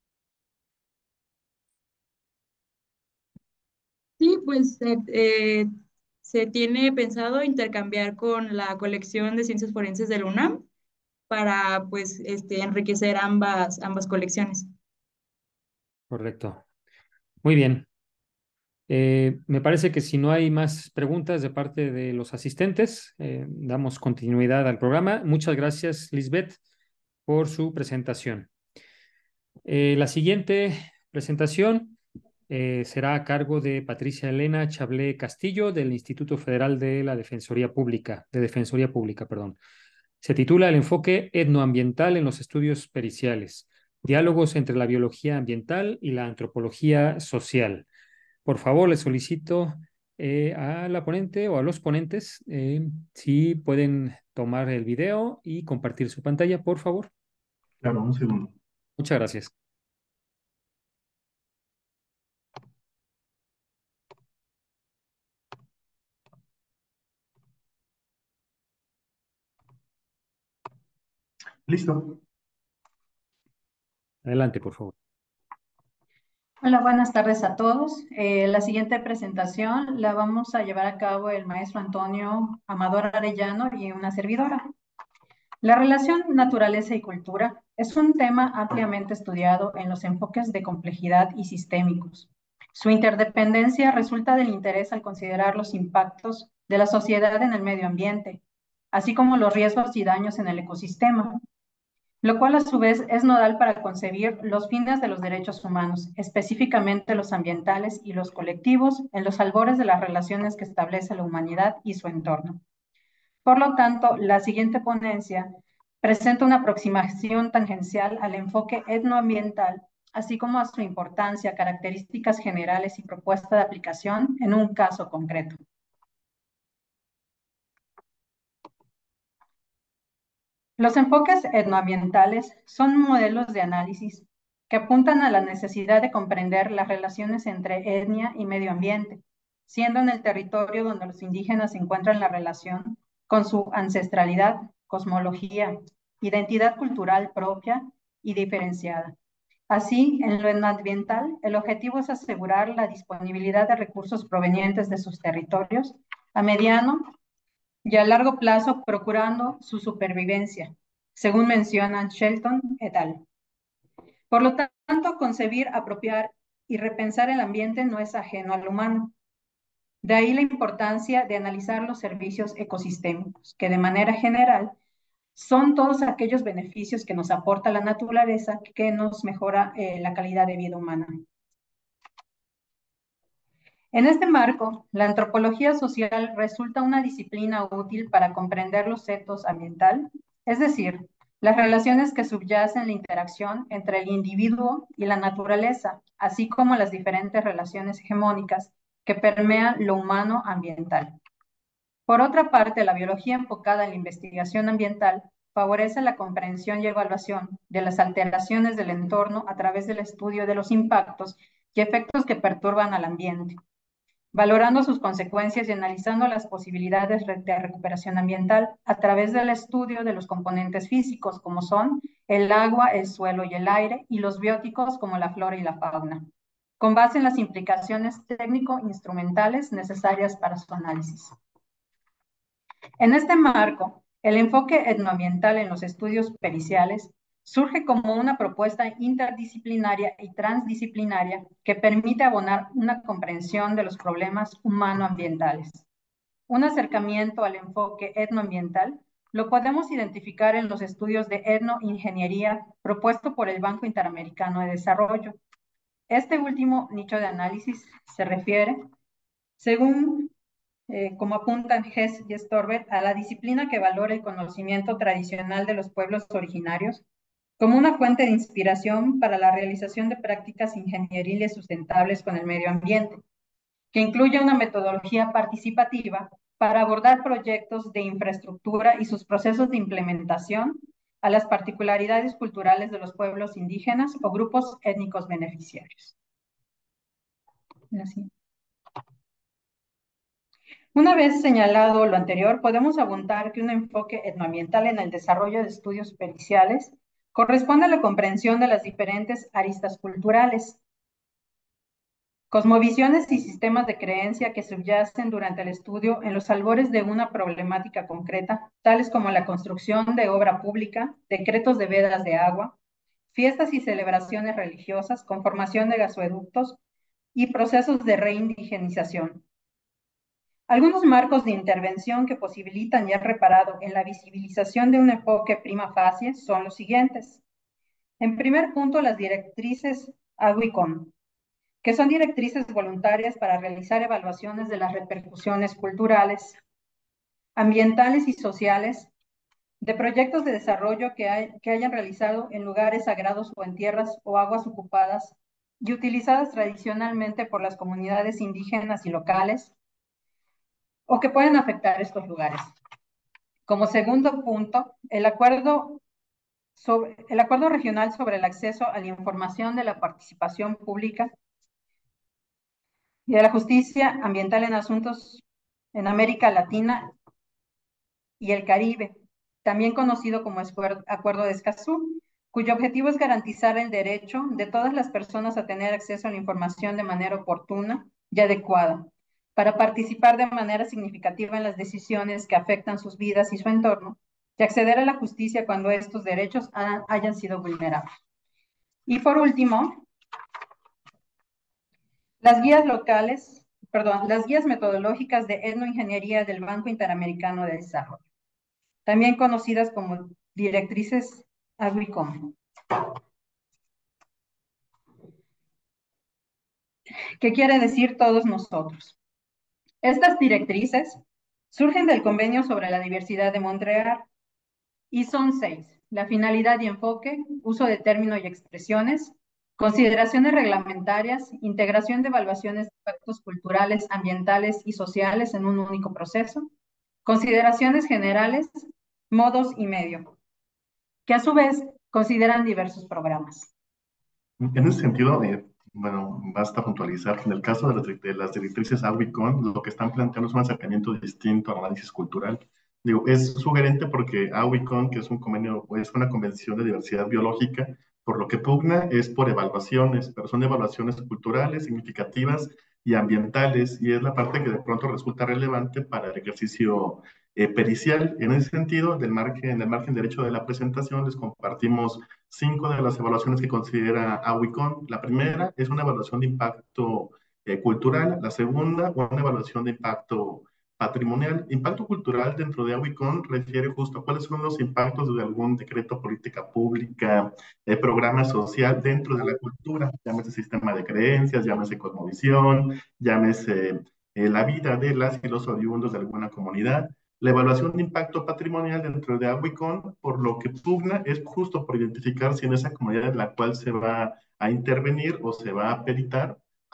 Sí, pues eh, eh, se tiene pensado intercambiar con la colección de ciencias forenses de la UNAM para pues este, enriquecer ambas, ambas colecciones. Correcto. Muy bien. Eh, me parece que si no hay más preguntas de parte de los asistentes, eh, damos continuidad al programa. Muchas gracias, Lisbeth, por su presentación. Eh, la siguiente presentación eh, será a cargo de Patricia Elena Chablé Castillo del Instituto Federal de la Defensoría Pública, de Defensoría Pública, perdón. Se titula El enfoque etnoambiental en los estudios periciales, diálogos entre la biología ambiental y la antropología social. Por favor, le solicito eh, a la ponente o a los ponentes eh, si pueden tomar el video y compartir su pantalla, por favor. Claro, un segundo. Muchas gracias. Listo. Adelante, por favor. Hola, buenas tardes a todos. Eh, la siguiente presentación la vamos a llevar a cabo el maestro Antonio Amador Arellano y una servidora. La relación naturaleza y cultura es un tema ampliamente estudiado en los enfoques de complejidad y sistémicos. Su interdependencia resulta del interés al considerar los impactos de la sociedad en el medio ambiente, así como los riesgos y daños en el ecosistema, lo cual a su vez es nodal para concebir los fines de los derechos humanos, específicamente los ambientales y los colectivos, en los albores de las relaciones que establece la humanidad y su entorno. Por lo tanto, la siguiente ponencia presenta una aproximación tangencial al enfoque etnoambiental, así como a su importancia, características generales y propuesta de aplicación en un caso concreto. Los enfoques etnoambientales son modelos de análisis que apuntan a la necesidad de comprender las relaciones entre etnia y medio ambiente, siendo en el territorio donde los indígenas encuentran la relación con su ancestralidad, cosmología, identidad cultural propia y diferenciada. Así, en lo etnoambiental, el objetivo es asegurar la disponibilidad de recursos provenientes de sus territorios a mediano y a largo plazo, procurando su supervivencia, según mencionan Shelton et al. Por lo tanto, concebir, apropiar y repensar el ambiente no es ajeno al humano. De ahí la importancia de analizar los servicios ecosistémicos, que de manera general son todos aquellos beneficios que nos aporta la naturaleza que nos mejora eh, la calidad de vida humana. En este marco, la antropología social resulta una disciplina útil para comprender los etos ambiental, es decir, las relaciones que subyacen la interacción entre el individuo y la naturaleza, así como las diferentes relaciones hegemónicas que permean lo humano ambiental. Por otra parte, la biología enfocada en la investigación ambiental favorece la comprensión y evaluación de las alteraciones del entorno a través del estudio de los impactos y efectos que perturban al ambiente, valorando sus consecuencias y analizando las posibilidades de recuperación ambiental a través del estudio de los componentes físicos, como son el agua, el suelo y el aire, y los bióticos, como la flora y la fauna, con base en las implicaciones técnico-instrumentales necesarias para su análisis. En este marco, el enfoque etnoambiental en los estudios periciales surge como una propuesta interdisciplinaria y transdisciplinaria que permite abonar una comprensión de los problemas humano-ambientales. Un acercamiento al enfoque etnoambiental lo podemos identificar en los estudios de etnoingeniería propuesto por el Banco Interamericano de Desarrollo. Este último nicho de análisis se refiere, según Eh, como apuntan Hess y Storbert, a la disciplina que valora el conocimiento tradicional de los pueblos originarios como una fuente de inspiración para la realización de prácticas ingenieriles sustentables con el medio ambiente, que incluye una metodología participativa para abordar proyectos de infraestructura y sus procesos de implementación a las particularidades culturales de los pueblos indígenas o grupos étnicos beneficiarios. Así. Una vez señalado lo anterior, podemos apuntar que un enfoque etnoambiental en el desarrollo de estudios periciales corresponde a la comprensión de las diferentes aristas culturales, cosmovisiones y sistemas de creencia que subyacen durante el estudio en los albores de una problemática concreta, tales como la construcción de obra pública, decretos de vedas de agua, fiestas y celebraciones religiosas, conformación de gasoductos y procesos de reindigenización. Algunos marcos de intervención que posibilitan y han reparado en la visibilización de un enfoque prima facie son los siguientes. En primer punto, las directrices AGUICOM, que son directrices voluntarias para realizar evaluaciones de las repercusiones culturales, ambientales y sociales de proyectos de desarrollo que, hay, que hayan realizado en lugares sagrados o en tierras o aguas ocupadas y utilizadas tradicionalmente por las comunidades indígenas y locales, o que pueden afectar estos lugares. Como segundo punto, el acuerdo, sobre, el acuerdo regional sobre el acceso a la información de la participación pública y de la justicia ambiental en asuntos en América Latina y el Caribe, también conocido como Acuerdo de Escazú, cuyo objetivo es garantizar el derecho de todas las personas a tener acceso a la información de manera oportuna y adecuada, para participar de manera significativa en las decisiones que afectan sus vidas y su entorno, y acceder a la justicia cuando estos derechos ha, hayan sido vulnerados. Y por último, las guías locales, perdón, las guías metodológicas de etnoingeniería del Banco Interamericano de Desarrollo, también conocidas como directrices AGRICOM. ¿Qué quiere decir todos nosotros? Estas directrices surgen del Convenio sobre la Diversidad de Montreal y son seis: la finalidad y enfoque, uso de términos y expresiones, consideraciones reglamentarias, integración de evaluaciones de impactos culturales, ambientales y sociales en un único proceso, consideraciones generales, modos y medio, que a su vez consideran diversos programas. En ese sentido, eh, bueno, basta puntualizar que en el caso de las, de las directrices AWICON, lo que están planteando es un acercamiento distinto al análisis cultural. Digo, es sugerente porque AWICON, que es un convenio, es una convención de diversidad biológica, por lo que pugna es por evaluaciones, pero son evaluaciones culturales, significativas y ambientales, y es la parte que de pronto resulta relevante para el ejercicio eh, pericial. En ese sentido, del margen, en el margen derecho de la presentación, les compartimos cinco de las evaluaciones que considera AWICON. La primera es una evaluación de impacto eh, cultural, la segunda, una evaluación de impacto patrimonial. Impacto cultural dentro de AWICON refiere justo a cuáles son los impactos de algún decreto, política pública, eh, programa social dentro de la cultura, llámese sistema de creencias, llámese cosmovisión, llámese eh, la vida de las y los oriundos de alguna comunidad. La evaluación de impacto patrimonial dentro de AWICON, por lo que pugna, es justo por identificar si en esa comunidad en la cual se va a intervenir o se va a peritar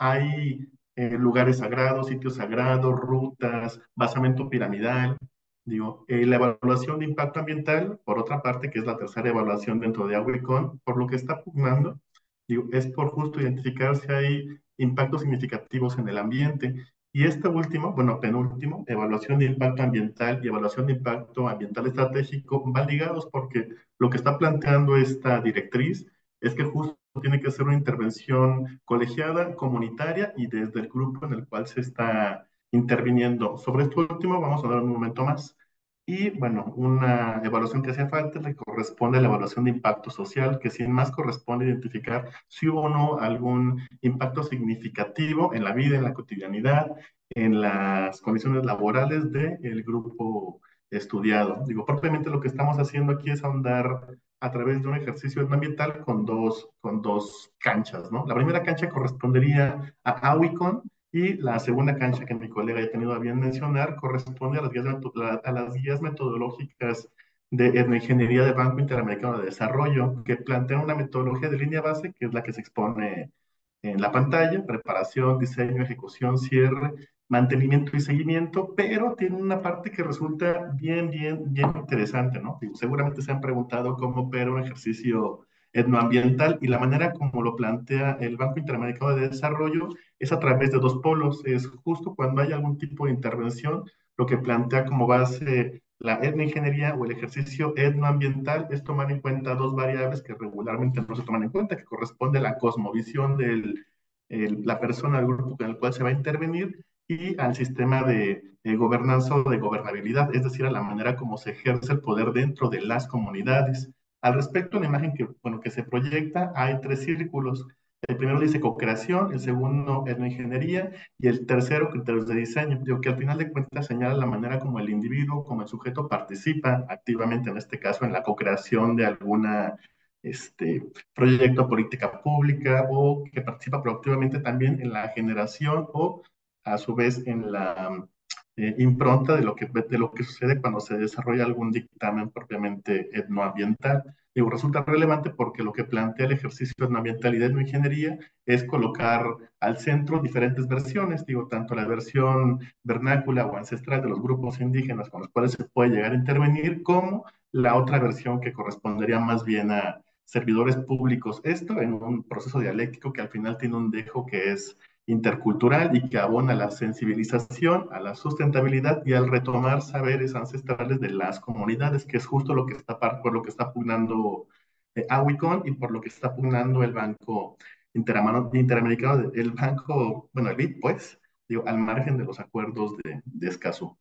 hay eh, lugares sagrados, sitios sagrados, rutas, basamento piramidal. Digo, eh, la evaluación de impacto ambiental, por otra parte, que es la tercera evaluación dentro de AWICON, por lo que está pugnando, digo, es por justo identificar si hay impactos significativos en el ambiente. Y este último, bueno, penúltimo, evaluación de impacto ambiental y evaluación de impacto ambiental estratégico van ligados porque lo que está planteando esta directriz es que justo tiene que ser una intervención colegiada, comunitaria y desde el grupo en el cual se está interviniendo. Sobre esto último vamos a dar un momento más. Y bueno, una evaluación que hace falta le corresponde a la evaluación de impacto social, que sin más corresponde identificar si hubo o no algún impacto significativo en la vida, en la cotidianidad, en las condiciones laborales del grupo estudiado. Digo, propiamente lo que estamos haciendo aquí es ahondar a través de un ejercicio ambiental con dos, con dos canchas, ¿no? La primera cancha correspondería a AWICON, y la segunda cancha que mi colega ha tenido a bien mencionar corresponde a las guías, a las guías metodológicas de etnoingeniería del Banco Interamericano de Desarrollo, que plantea una metodología de línea base, que es la que se expone en la pantalla: preparación, diseño, ejecución, cierre, mantenimiento y seguimiento, pero tiene una parte que resulta bien, bien, bien interesante, ¿no? Seguramente se han preguntado cómo opera un ejercicio etnoambiental, y la manera como lo plantea el Banco Interamericano de Desarrollo es a través de dos polos. Es justo cuando hay algún tipo de intervención, lo que plantea como base la etnoingeniería o el ejercicio etnoambiental es tomar en cuenta dos variables que regularmente no se toman en cuenta, que corresponde a la cosmovisión de la persona, del grupo con el cual se va a intervenir, y al sistema de, de gobernanza o de gobernabilidad, es decir, a la manera como se ejerce el poder dentro de las comunidades. Al respecto, la imagen que, bueno, que se proyecta, hay tres círculos. El primero dice co-creación, el segundo etnoingeniería y el tercero criterios de diseño. Digo que al final de cuentas señala la manera como el individuo, como el sujeto participa activamente, en este caso en la co-creación de alguna este, proyecto, política pública, o que participa proactivamente también en la generación o a su vez en la eh, impronta de lo, que, de lo que sucede cuando se desarrolla algún dictamen propiamente etnoambiental. Digo, resulta relevante porque lo que plantea el ejercicio etnoambiental y de etnoingeniería es colocar al centro diferentes versiones, digo, tanto la versión vernácula o ancestral de los grupos indígenas con los cuales se puede llegar a intervenir, como la otra versión que correspondería más bien a servidores públicos. Esto en un proceso dialéctico que al final tiene un dejo que es intercultural y que abona la sensibilización, a la sustentabilidad y al retomar saberes ancestrales de las comunidades, que es justo lo que está, por lo que está pugnando eh, AWICON y por lo que está pugnando el Banco Interamano- Interamericano, el Banco, bueno, el B I D, pues, digo, al margen de los acuerdos de, de Escazú.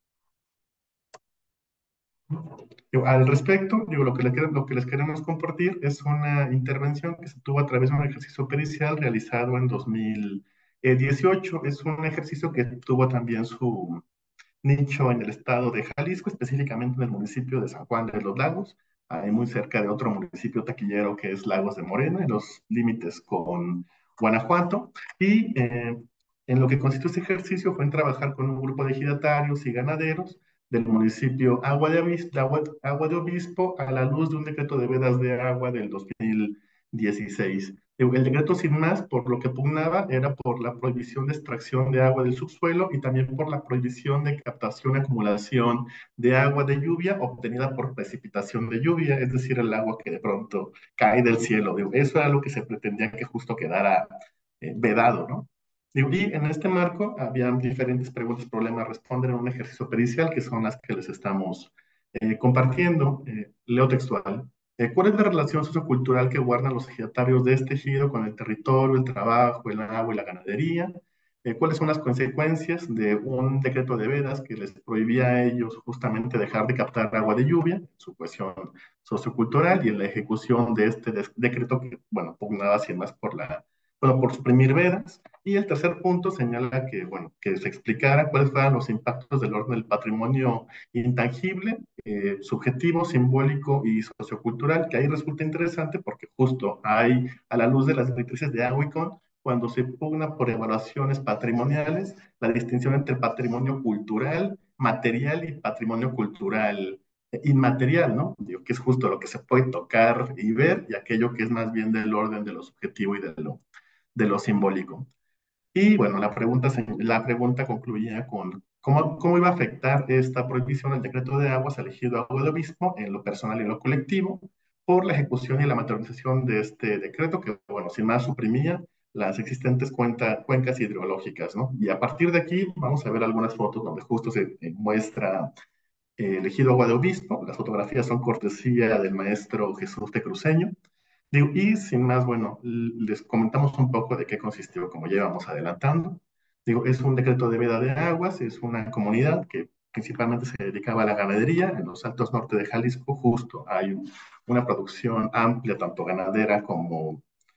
Digo, al respecto, digo, lo que, les, lo que les queremos compartir es una intervención que se tuvo a través de un ejercicio pericial realizado en dos mil dieciocho. Es un ejercicio que tuvo también su nicho en el estado de Jalisco, específicamente en el municipio de San Juan de los Lagos, ahí muy cerca de otro municipio taquillero que es Lagos de Moreno, en los límites con Guanajuato. Y eh, en lo que consistió este ejercicio fue en trabajar con un grupo de ejidatarios y ganaderos del municipio Agua de, Obispo, Agua, Agua de Obispo a la luz de un decreto de vedas de agua del dos mil dieciséis. El decreto, sin más, por lo que pugnaba, era por la prohibición de extracción de agua del subsuelo y también por la prohibición de captación y acumulación de agua de lluvia obtenida por precipitación de lluvia, es decir, el agua que de pronto cae del cielo. Eso era lo que se pretendía que justo quedara eh, vedado, ¿no? Y en este marco había diferentes preguntas, problemas, responder en un ejercicio pericial, que son las que les estamos eh, compartiendo. Eh, leo textual. Eh, ¿Cuál es la relación sociocultural que guardan los ejidatarios de este ejido con el territorio, el trabajo, el agua y la ganadería? Eh, ¿Cuáles son las consecuencias de un decreto de vedas que les prohibía a ellos justamente dejar de captar agua de lluvia, su cuestión sociocultural, y en la ejecución de este decreto que, bueno, pugnaba sin más por la, bueno, por suprimir vedas? Y el tercer punto señala que, bueno, que se explicara cuáles fueran los impactos del orden del patrimonio intangible, eh, subjetivo, simbólico y sociocultural, que ahí resulta interesante porque justo hay, a la luz de las directrices de AWICON, cuando se pugna por evaluaciones patrimoniales, la distinción entre patrimonio cultural, material y patrimonio cultural eh, inmaterial, ¿no? Digo, que es justo lo que se puede tocar y ver, y aquello que es más bien del orden de lo subjetivo y de lo, de lo simbólico. Y bueno, la pregunta, la pregunta concluía con cómo, cómo iba a afectar esta prohibición al decreto de aguas elegido Agua de Obispo en lo personal y en lo colectivo por la ejecución y la materialización de este decreto que, bueno, sin más suprimía las existentes cuenta, cuencas hidrológicas, ¿no? Y a partir de aquí vamos a ver algunas fotos donde justo se eh, muestra eh, elegido Agua de Obispo. Las fotografías son cortesía del maestro Jesús de Cruceño. Digo, y sin más, bueno, les comentamos un poco de qué consistió, como ya íbamos adelantando. Digo, es un decreto de veda de aguas, es una comunidad que principalmente se dedicaba a la ganadería. En los altos norte de Jalisco justo hay una producción amplia, tanto ganadera como,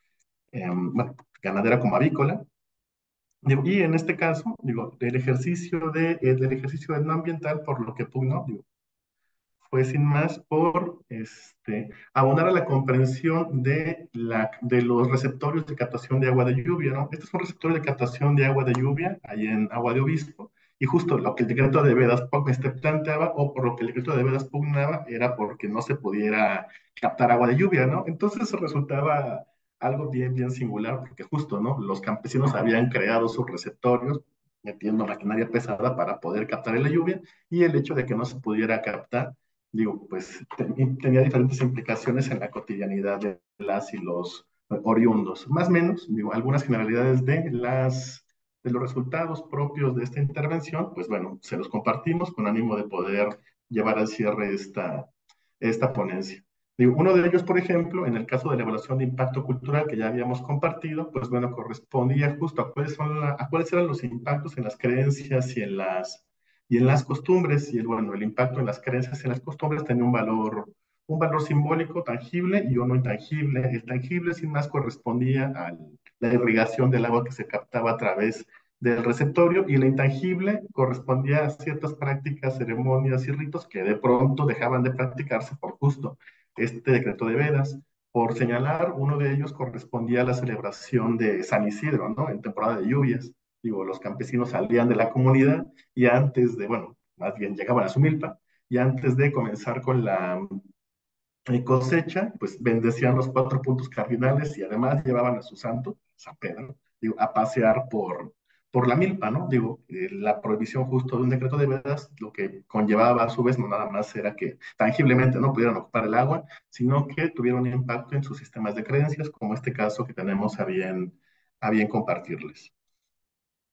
eh, bueno, ganadera como avícola. Digo, y en este caso, digo, el ejercicio de, el ejercicio etnoambiental, por lo que pugnó, digo, fue sin más por este, abonar a la comprensión de, la, de los receptorios de captación de agua de lluvia, ¿no? Estos son receptores de captación de agua de lluvia, ahí en Agua de Obispo, y justo lo que el decreto de Vedas este, planteaba, o por lo que el decreto de Vedas pugnaba, era porque no se pudiera captar agua de lluvia, ¿no? Entonces resultaba algo bien, bien singular, porque justo, ¿no? Los campesinos habían creado sus receptorios, metiendo maquinaria pesada para poder captar la lluvia, y el hecho de que no se pudiera captar, digo, pues tenía diferentes implicaciones en la cotidianidad de las y los oriundos. Más o menos, digo, algunas generalidades de, las, de los resultados propios de esta intervención, pues bueno, se los compartimos con ánimo de poder llevar al cierre esta, esta ponencia. Digo, uno de ellos, por ejemplo, en el caso de la evaluación de impacto cultural que ya habíamos compartido, pues bueno, correspondía justo a cuáles, son la, a cuáles eran los impactos en las creencias y en las y en las costumbres, y el, bueno, el impacto en las creencias y en las costumbres tenía un valor, un valor simbólico, tangible y uno intangible. El tangible, sin más, correspondía a la irrigación del agua que se captaba a través del receptorio, y la intangible correspondía a ciertas prácticas, ceremonias y ritos que de pronto dejaban de practicarse por justo este decreto de vedas. Por señalar, uno de ellos correspondía a la celebración de San Isidro, ¿no? En temporada de lluvias. Digo, los campesinos salían de la comunidad y antes de, bueno, más bien llegaban a su milpa, y antes de comenzar con la eh, cosecha, pues bendecían los cuatro puntos cardinales y además llevaban a su santo, San Pedro, digo, a pasear por, por la milpa, ¿no? Digo, eh, la prohibición justo de un decreto de vedas, lo que conllevaba a su vez no nada más era que tangiblemente no pudieran ocupar el agua, sino que tuvieron un impacto en sus sistemas de creencias, como este caso que tenemos a bien, a bien compartirles.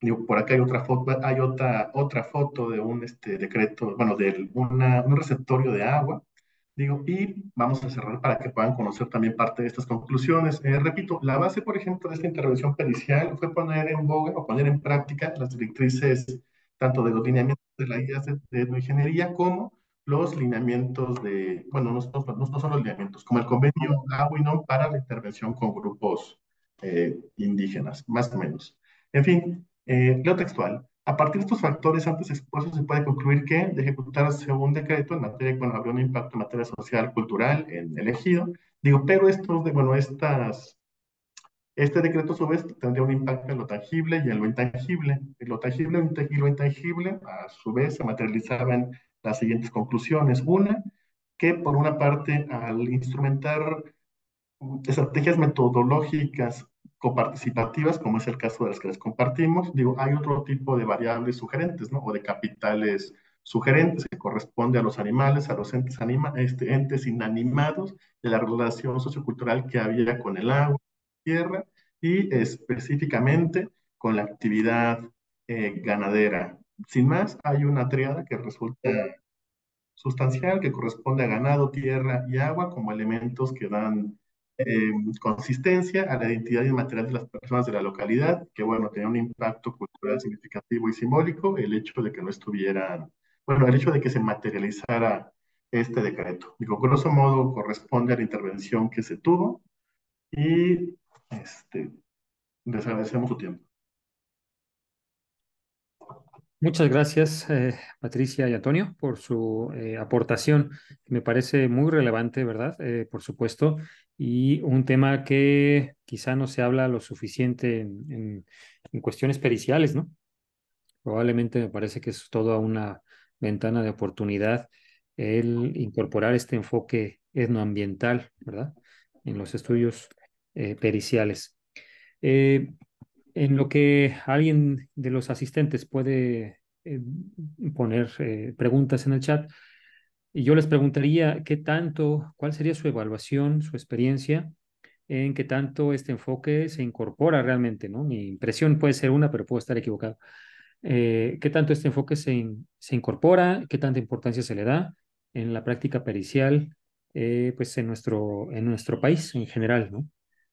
Digo, por acá hay otra foto, hay otra, otra foto de un este, decreto, bueno, de una, un receptorio de agua. Digo, y vamos a cerrar para que puedan conocer también parte de estas conclusiones. Eh, repito, la base, por ejemplo, de esta intervención pericial fue poner en boga o poner en práctica las directrices tanto de los lineamientos de la guía de, de etnoingeniería como los lineamientos de, bueno, no, no, no son los lineamientos, como el convenio agua y no para la intervención con grupos eh, indígenas, más o menos. En fin, eh, leo textual. A partir de estos factores antes expuestos, se puede concluir que, de ejecutarse un decreto en materia, bueno, habría un impacto en materia social, cultural, en el ejido. Digo, pero estos, de, bueno, estas, este decreto a su vez tendría un impacto en lo tangible y en lo intangible. En lo tangible y lo intangible, a su vez, se materializaban las siguientes conclusiones. Una, que por una parte, al instrumentar estrategias metodológicas coparticipativas, como es el caso de las que les compartimos, digo, hay otro tipo de variables sugerentes, ¿no? O de capitales sugerentes que corresponde a los animales, a los entes, anima, este, entes inanimados, de la relación sociocultural que había con el agua, tierra, y específicamente con la actividad eh, ganadera. Sin más, hay una triada que resulta sustancial que corresponde a ganado, tierra y agua como elementos que dan eh, consistencia a la identidad inmaterial de las personas de la localidad, que bueno, tenía un impacto cultural significativo y simbólico, el hecho de que no estuvieran, bueno, el hecho de que se materializara este decreto. Digo, grosso modo corresponde a la intervención que se tuvo y este, les agradecemos su tiempo. Muchas gracias, eh, Patricia y Antonio, por su eh, aportación, que me parece muy relevante, ¿verdad? Eh, por supuesto, y un tema que quizá no se habla lo suficiente en, en- en cuestiones periciales, ¿no? Probablemente me parece que es toda una ventana de oportunidad el incorporar este enfoque etnoambiental, ¿verdad? En los estudios eh, periciales. Eh, en lo que alguien de los asistentes puede eh, poner eh, preguntas en el chat, y yo les preguntaría qué tanto, cuál sería su evaluación, su experiencia, en qué tanto este enfoque se incorpora realmente, ¿no? Mi impresión puede ser una, pero puedo estar equivocado. Eh, ¿qué tanto este enfoque se, in- se incorpora? ¿Qué tanta importancia se le da en la práctica pericial, eh, pues en nuestro, en nuestro país en general, ¿no?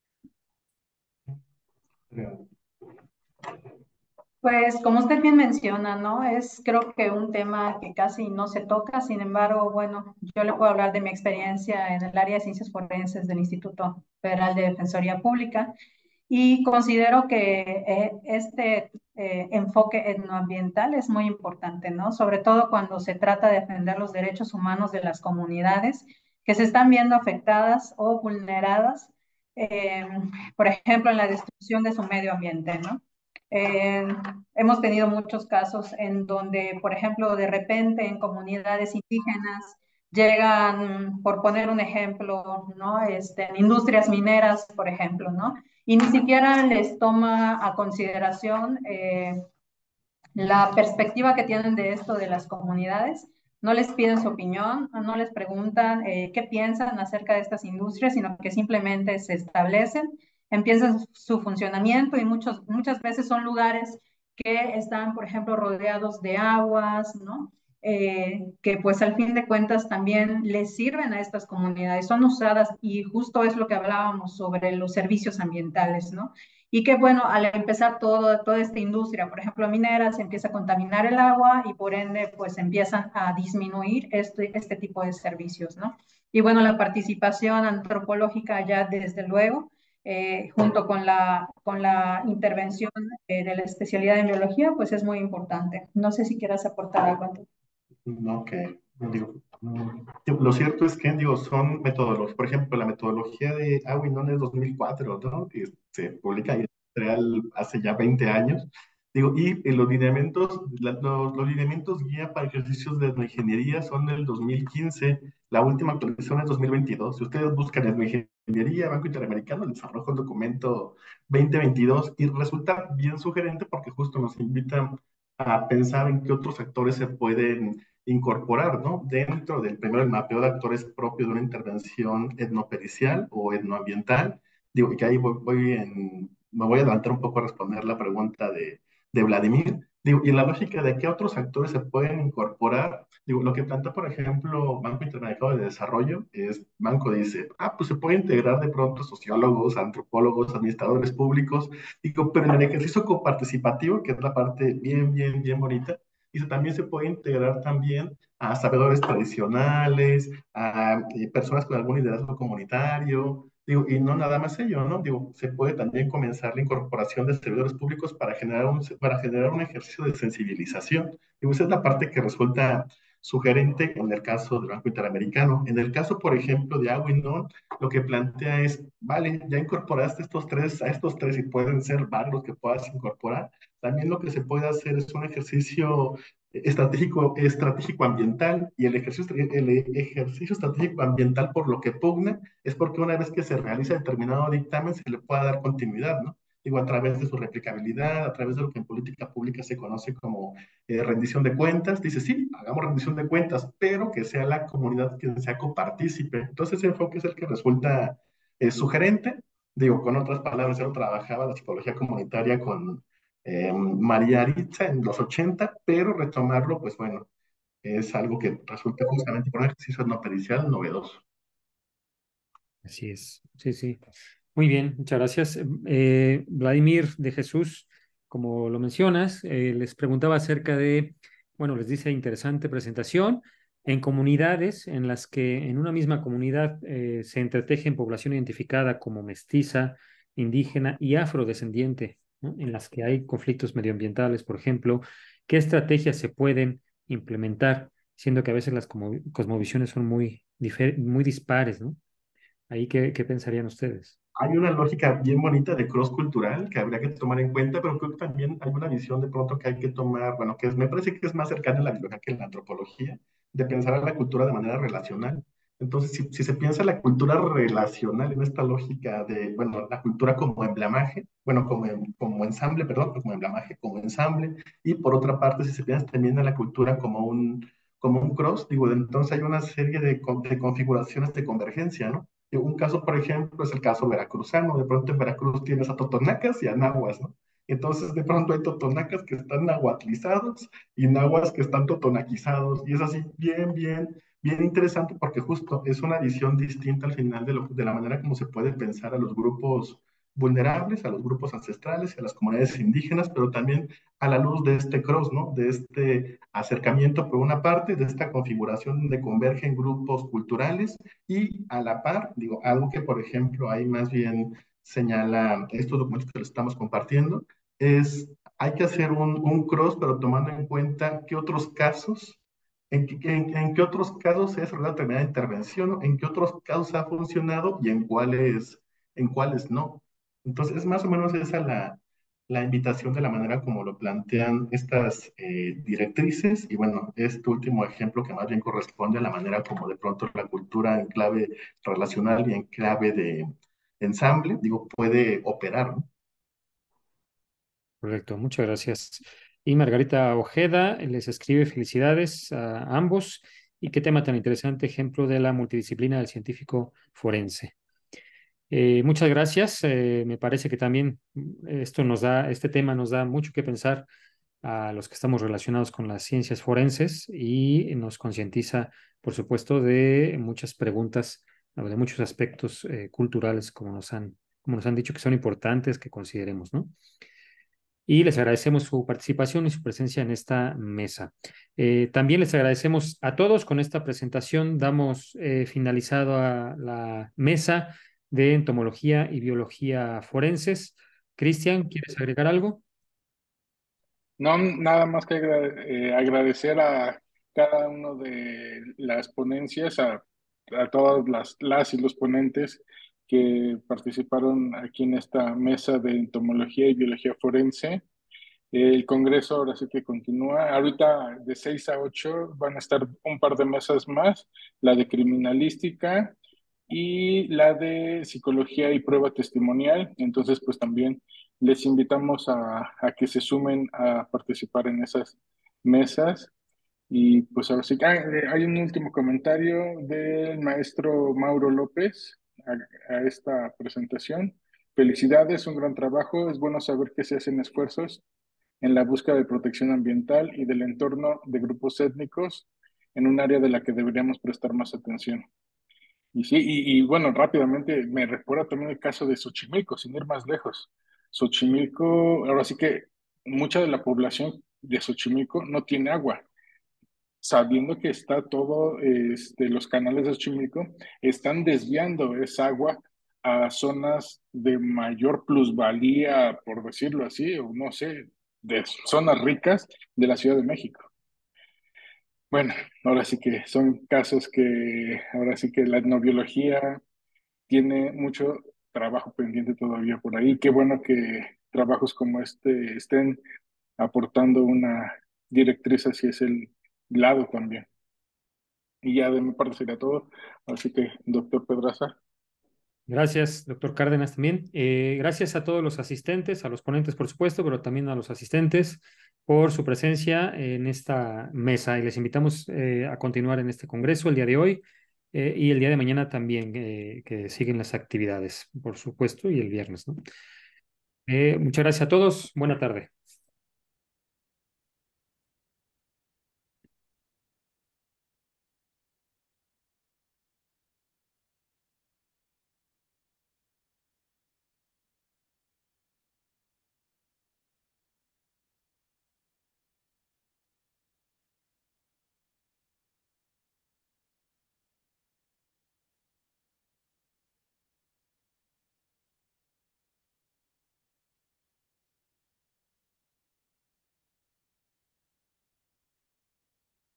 Pues como usted bien menciona, ¿no? Es creo que un tema que casi no se toca, sin embargo, bueno, yo le puedo hablar de mi experiencia en el área de ciencias forenses del Instituto Federal de Defensoría Pública y considero que eh, este eh, enfoque etnoambiental es muy importante, ¿no? Sobre todo cuando se trata de defender los derechos humanos de las comunidades que se están viendo afectadas o vulneradas, eh, por ejemplo, en la destrucción de su medio ambiente, ¿no? Eh, hemos tenido muchos casos en donde, por ejemplo, de repente en comunidades indígenas llegan, por poner un ejemplo, ¿no? Este, en industrias mineras, por ejemplo, ¿no? Y ni siquiera les toma a consideración eh, la perspectiva que tienen de esto de las comunidades. No les piden su opinión, no les preguntan eh, qué piensan acerca de estas industrias, sino que simplemente se establecen, empiezan su funcionamiento y muchos, muchas veces son lugares que están, por ejemplo, rodeados de aguas, ¿no? Eh, que pues al fin de cuentas también les sirven a estas comunidades, son usadas y justo es lo que hablábamos sobre los servicios ambientales, ¿no? Y que bueno, al empezar todo, toda esta industria, por ejemplo, minera, se empieza a contaminar el agua y por ende, pues empiezan a disminuir este, este tipo de servicios, ¿no? Y bueno, la participación antropológica ya desde luego, eh, junto con la, con la intervención eh, de la especialidad en biología, pues es muy importante. No sé si quieras aportar algo. No, que, digo, mm, lo cierto es que, digo, son metodologías, por ejemplo, la metodología de Awinon es dos mil cuatro, ¿no? Y se publica en Israel hace ya veinte años. Digo, y eh, los lineamientos, la- los, los lineamientos guía para ejercicios de ingeniería son del dos mil quince, la última actualización es dos mil veintidós. Si ustedes buscan ingeniería, Banco Interamericano, les arroja un documento veinte veintidós y resulta bien sugerente porque justo nos invita a pensar en qué otros actores se pueden incorporar, ¿no? Dentro del primero el mapeo de actores propio de una intervención etnopericial o etnoambiental. Digo, que ahí voy, voy en, me voy a adelantar un poco a responder la pregunta de, de Vladimir. Digo, y la lógica de qué otros actores se pueden incorporar, digo, lo que plantea, por ejemplo, Banco Interamericano de Desarrollo, es, Banco dice, ah, pues se puede integrar de pronto sociólogos, antropólogos, administradores públicos, digo, pero en el ejercicio coparticipativo, que es la parte bien, bien, bien bonita, dice, también se puede integrar también a sabedores tradicionales, a eh, personas con algún liderazgo comunitario, digo, y no nada más ello, ¿no? Digo, se puede también comenzar la incorporación de servidores públicos para generar un, para generar un ejercicio de sensibilización. Digo, esa es la parte que resulta sugerente en el caso del Banco Interamericano. En el caso, por ejemplo, de Aguinón, lo que plantea es, vale, ya incorporaste estos tres, a estos tres y pueden ser varios que puedas incorporar. También lo que se puede hacer es un ejercicio estratégico, estratégico ambiental, y el ejercicio, el ejercicio estratégico ambiental por lo que pugna es porque una vez que se realiza determinado dictamen se le pueda dar continuidad, ¿no? Digo, a través de su replicabilidad, a través de lo que en política pública se conoce como eh, rendición de cuentas. Dice, sí, hagamos rendición de cuentas, pero que sea la comunidad quien sea copartícipe. Entonces ese enfoque es el que resulta eh, sugerente. Digo, con otras palabras, yo trabajaba la psicología comunitaria con eh, María Aritza en los ochenta, pero retomarlo, pues bueno, es algo que resulta justamente por un ejercicio no pericial novedoso. Así es, sí, sí. Muy bien, muchas gracias. Eh, Vladimir de Jesús, como lo mencionas, eh, les preguntaba acerca de, bueno, les dice interesante presentación, en comunidades en las que en una misma comunidad eh, se entretejen población identificada como mestiza, indígena y afrodescendiente, ¿no? En las que hay conflictos medioambientales, por ejemplo, ¿qué estrategias se pueden implementar, siendo que a veces las cosmovisiones son muy, muy dispares, ¿no? Ahí, ¿qué, qué pensarían ustedes? Hay una lógica bien bonita de cross cultural que habría que tomar en cuenta, pero creo que también hay una visión de pronto que hay que tomar, bueno, que es, me parece que es más cercana a la biología que a la antropología, de pensar a la cultura de manera relacional. Entonces, si, si se piensa la cultura relacional en esta lógica de, bueno, la cultura como emblemaje, bueno, como, como ensamble, perdón, como emblemaje, como ensamble, y por otra parte, si se piensa también a la cultura como un, como un cross, digo, entonces hay una serie de, de configuraciones de convergencia, ¿no? Un caso, por ejemplo, es el caso veracruzano. De pronto en Veracruz tienes a totonacas y a nahuas, ¿no? Entonces, de pronto hay totonacas que están nahuatlizados y nahuas que están totonaquizados. Y es así, bien, bien, bien interesante porque justo es una visión distinta al final de, lo, de la manera como se puede pensar a los grupos vulnerables, a los grupos ancestrales y a las comunidades indígenas, pero también a la luz de este cross, ¿no? De este acercamiento por una parte, de esta configuración donde convergen grupos culturales y a la par, digo, algo que por ejemplo ahí más bien señala estos documentos que les estamos compartiendo, es hay que hacer un, un cross, pero tomando en cuenta qué otros casos, en, en, en qué otros casos se ha desarrollado determinada intervención, ¿no? En qué otros casos ha funcionado y en cuáles, en cuáles no. Entonces, es más o menos esa la, la invitación de la manera como lo plantean estas eh, directrices. Y bueno, este último ejemplo que más bien corresponde a la manera como de pronto la cultura en clave relacional y en clave de ensamble, digo, puede operar, ¿no? Correcto, muchas gracias. Y Margarita Ojeda les escribe felicidades a ambos y qué tema tan interesante, ejemplo de la multidisciplina del científico forense. Eh, muchas gracias. Eh, me parece que también esto nos da, este tema nos da mucho que pensar a los que estamos relacionados con las ciencias forenses y nos concientiza, por supuesto, de muchas preguntas, de muchos aspectos eh, culturales, como nos han, como nos han dicho, que son importantes que consideremos, ¿no? Y les agradecemos su participación y su presencia en esta mesa. Eh, también les agradecemos a todos. Con esta presentación damos eh, finalizado a la mesa de entomología y biología forenses. Cristian, ¿quieres agregar algo? No, nada más que agra- eh, agradecer a cada uno de las ponencias, a, a todas las, las y los ponentes que participaron aquí en esta mesa de entomología y biología forense. El congreso ahora sí que continúa. Ahorita de seis a ocho van a estar un par de mesas más, la de criminalística y la de psicología y prueba testimonial. Entonces, pues también les invitamos a, a que se sumen a participar en esas mesas. Y pues ahora sí que ah, eh, hay un último comentario del maestro Mauro López a, a esta presentación. Felicidades, un gran trabajo. Es bueno saber que se hacen esfuerzos en la búsqueda de protección ambiental y del entorno de grupos étnicos en un área de la que deberíamos prestar más atención. Y sí, y, y bueno, rápidamente me recuerda también el caso de Xochimilco, sin ir más lejos. Xochimilco, ahora sí que mucha de la población de Xochimilco no tiene agua, sabiendo que está todo, este, los canales de Xochimilco están desviando esa agua a zonas de mayor plusvalía, por decirlo así, o no sé, de zonas ricas de la Ciudad de México. Bueno, ahora sí que son casos que, ahora sí que la etnobiología tiene mucho trabajo pendiente todavía por ahí. Qué bueno que trabajos como este estén aportando una directriz hacia ese lado también. Y ya de mi parte sería todo. Así que, doctor Pedraza. Gracias, doctor Cárdenas, también. Eh, gracias a todos los asistentes, a los ponentes, por supuesto, pero también a los asistentes por su presencia en esta mesa. Y les invitamos eh, a continuar en este congreso el día de hoy eh, y el día de mañana también, eh, que siguen las actividades, por supuesto, y el viernes, ¿no? Eh, muchas gracias a todos. Buena tarde.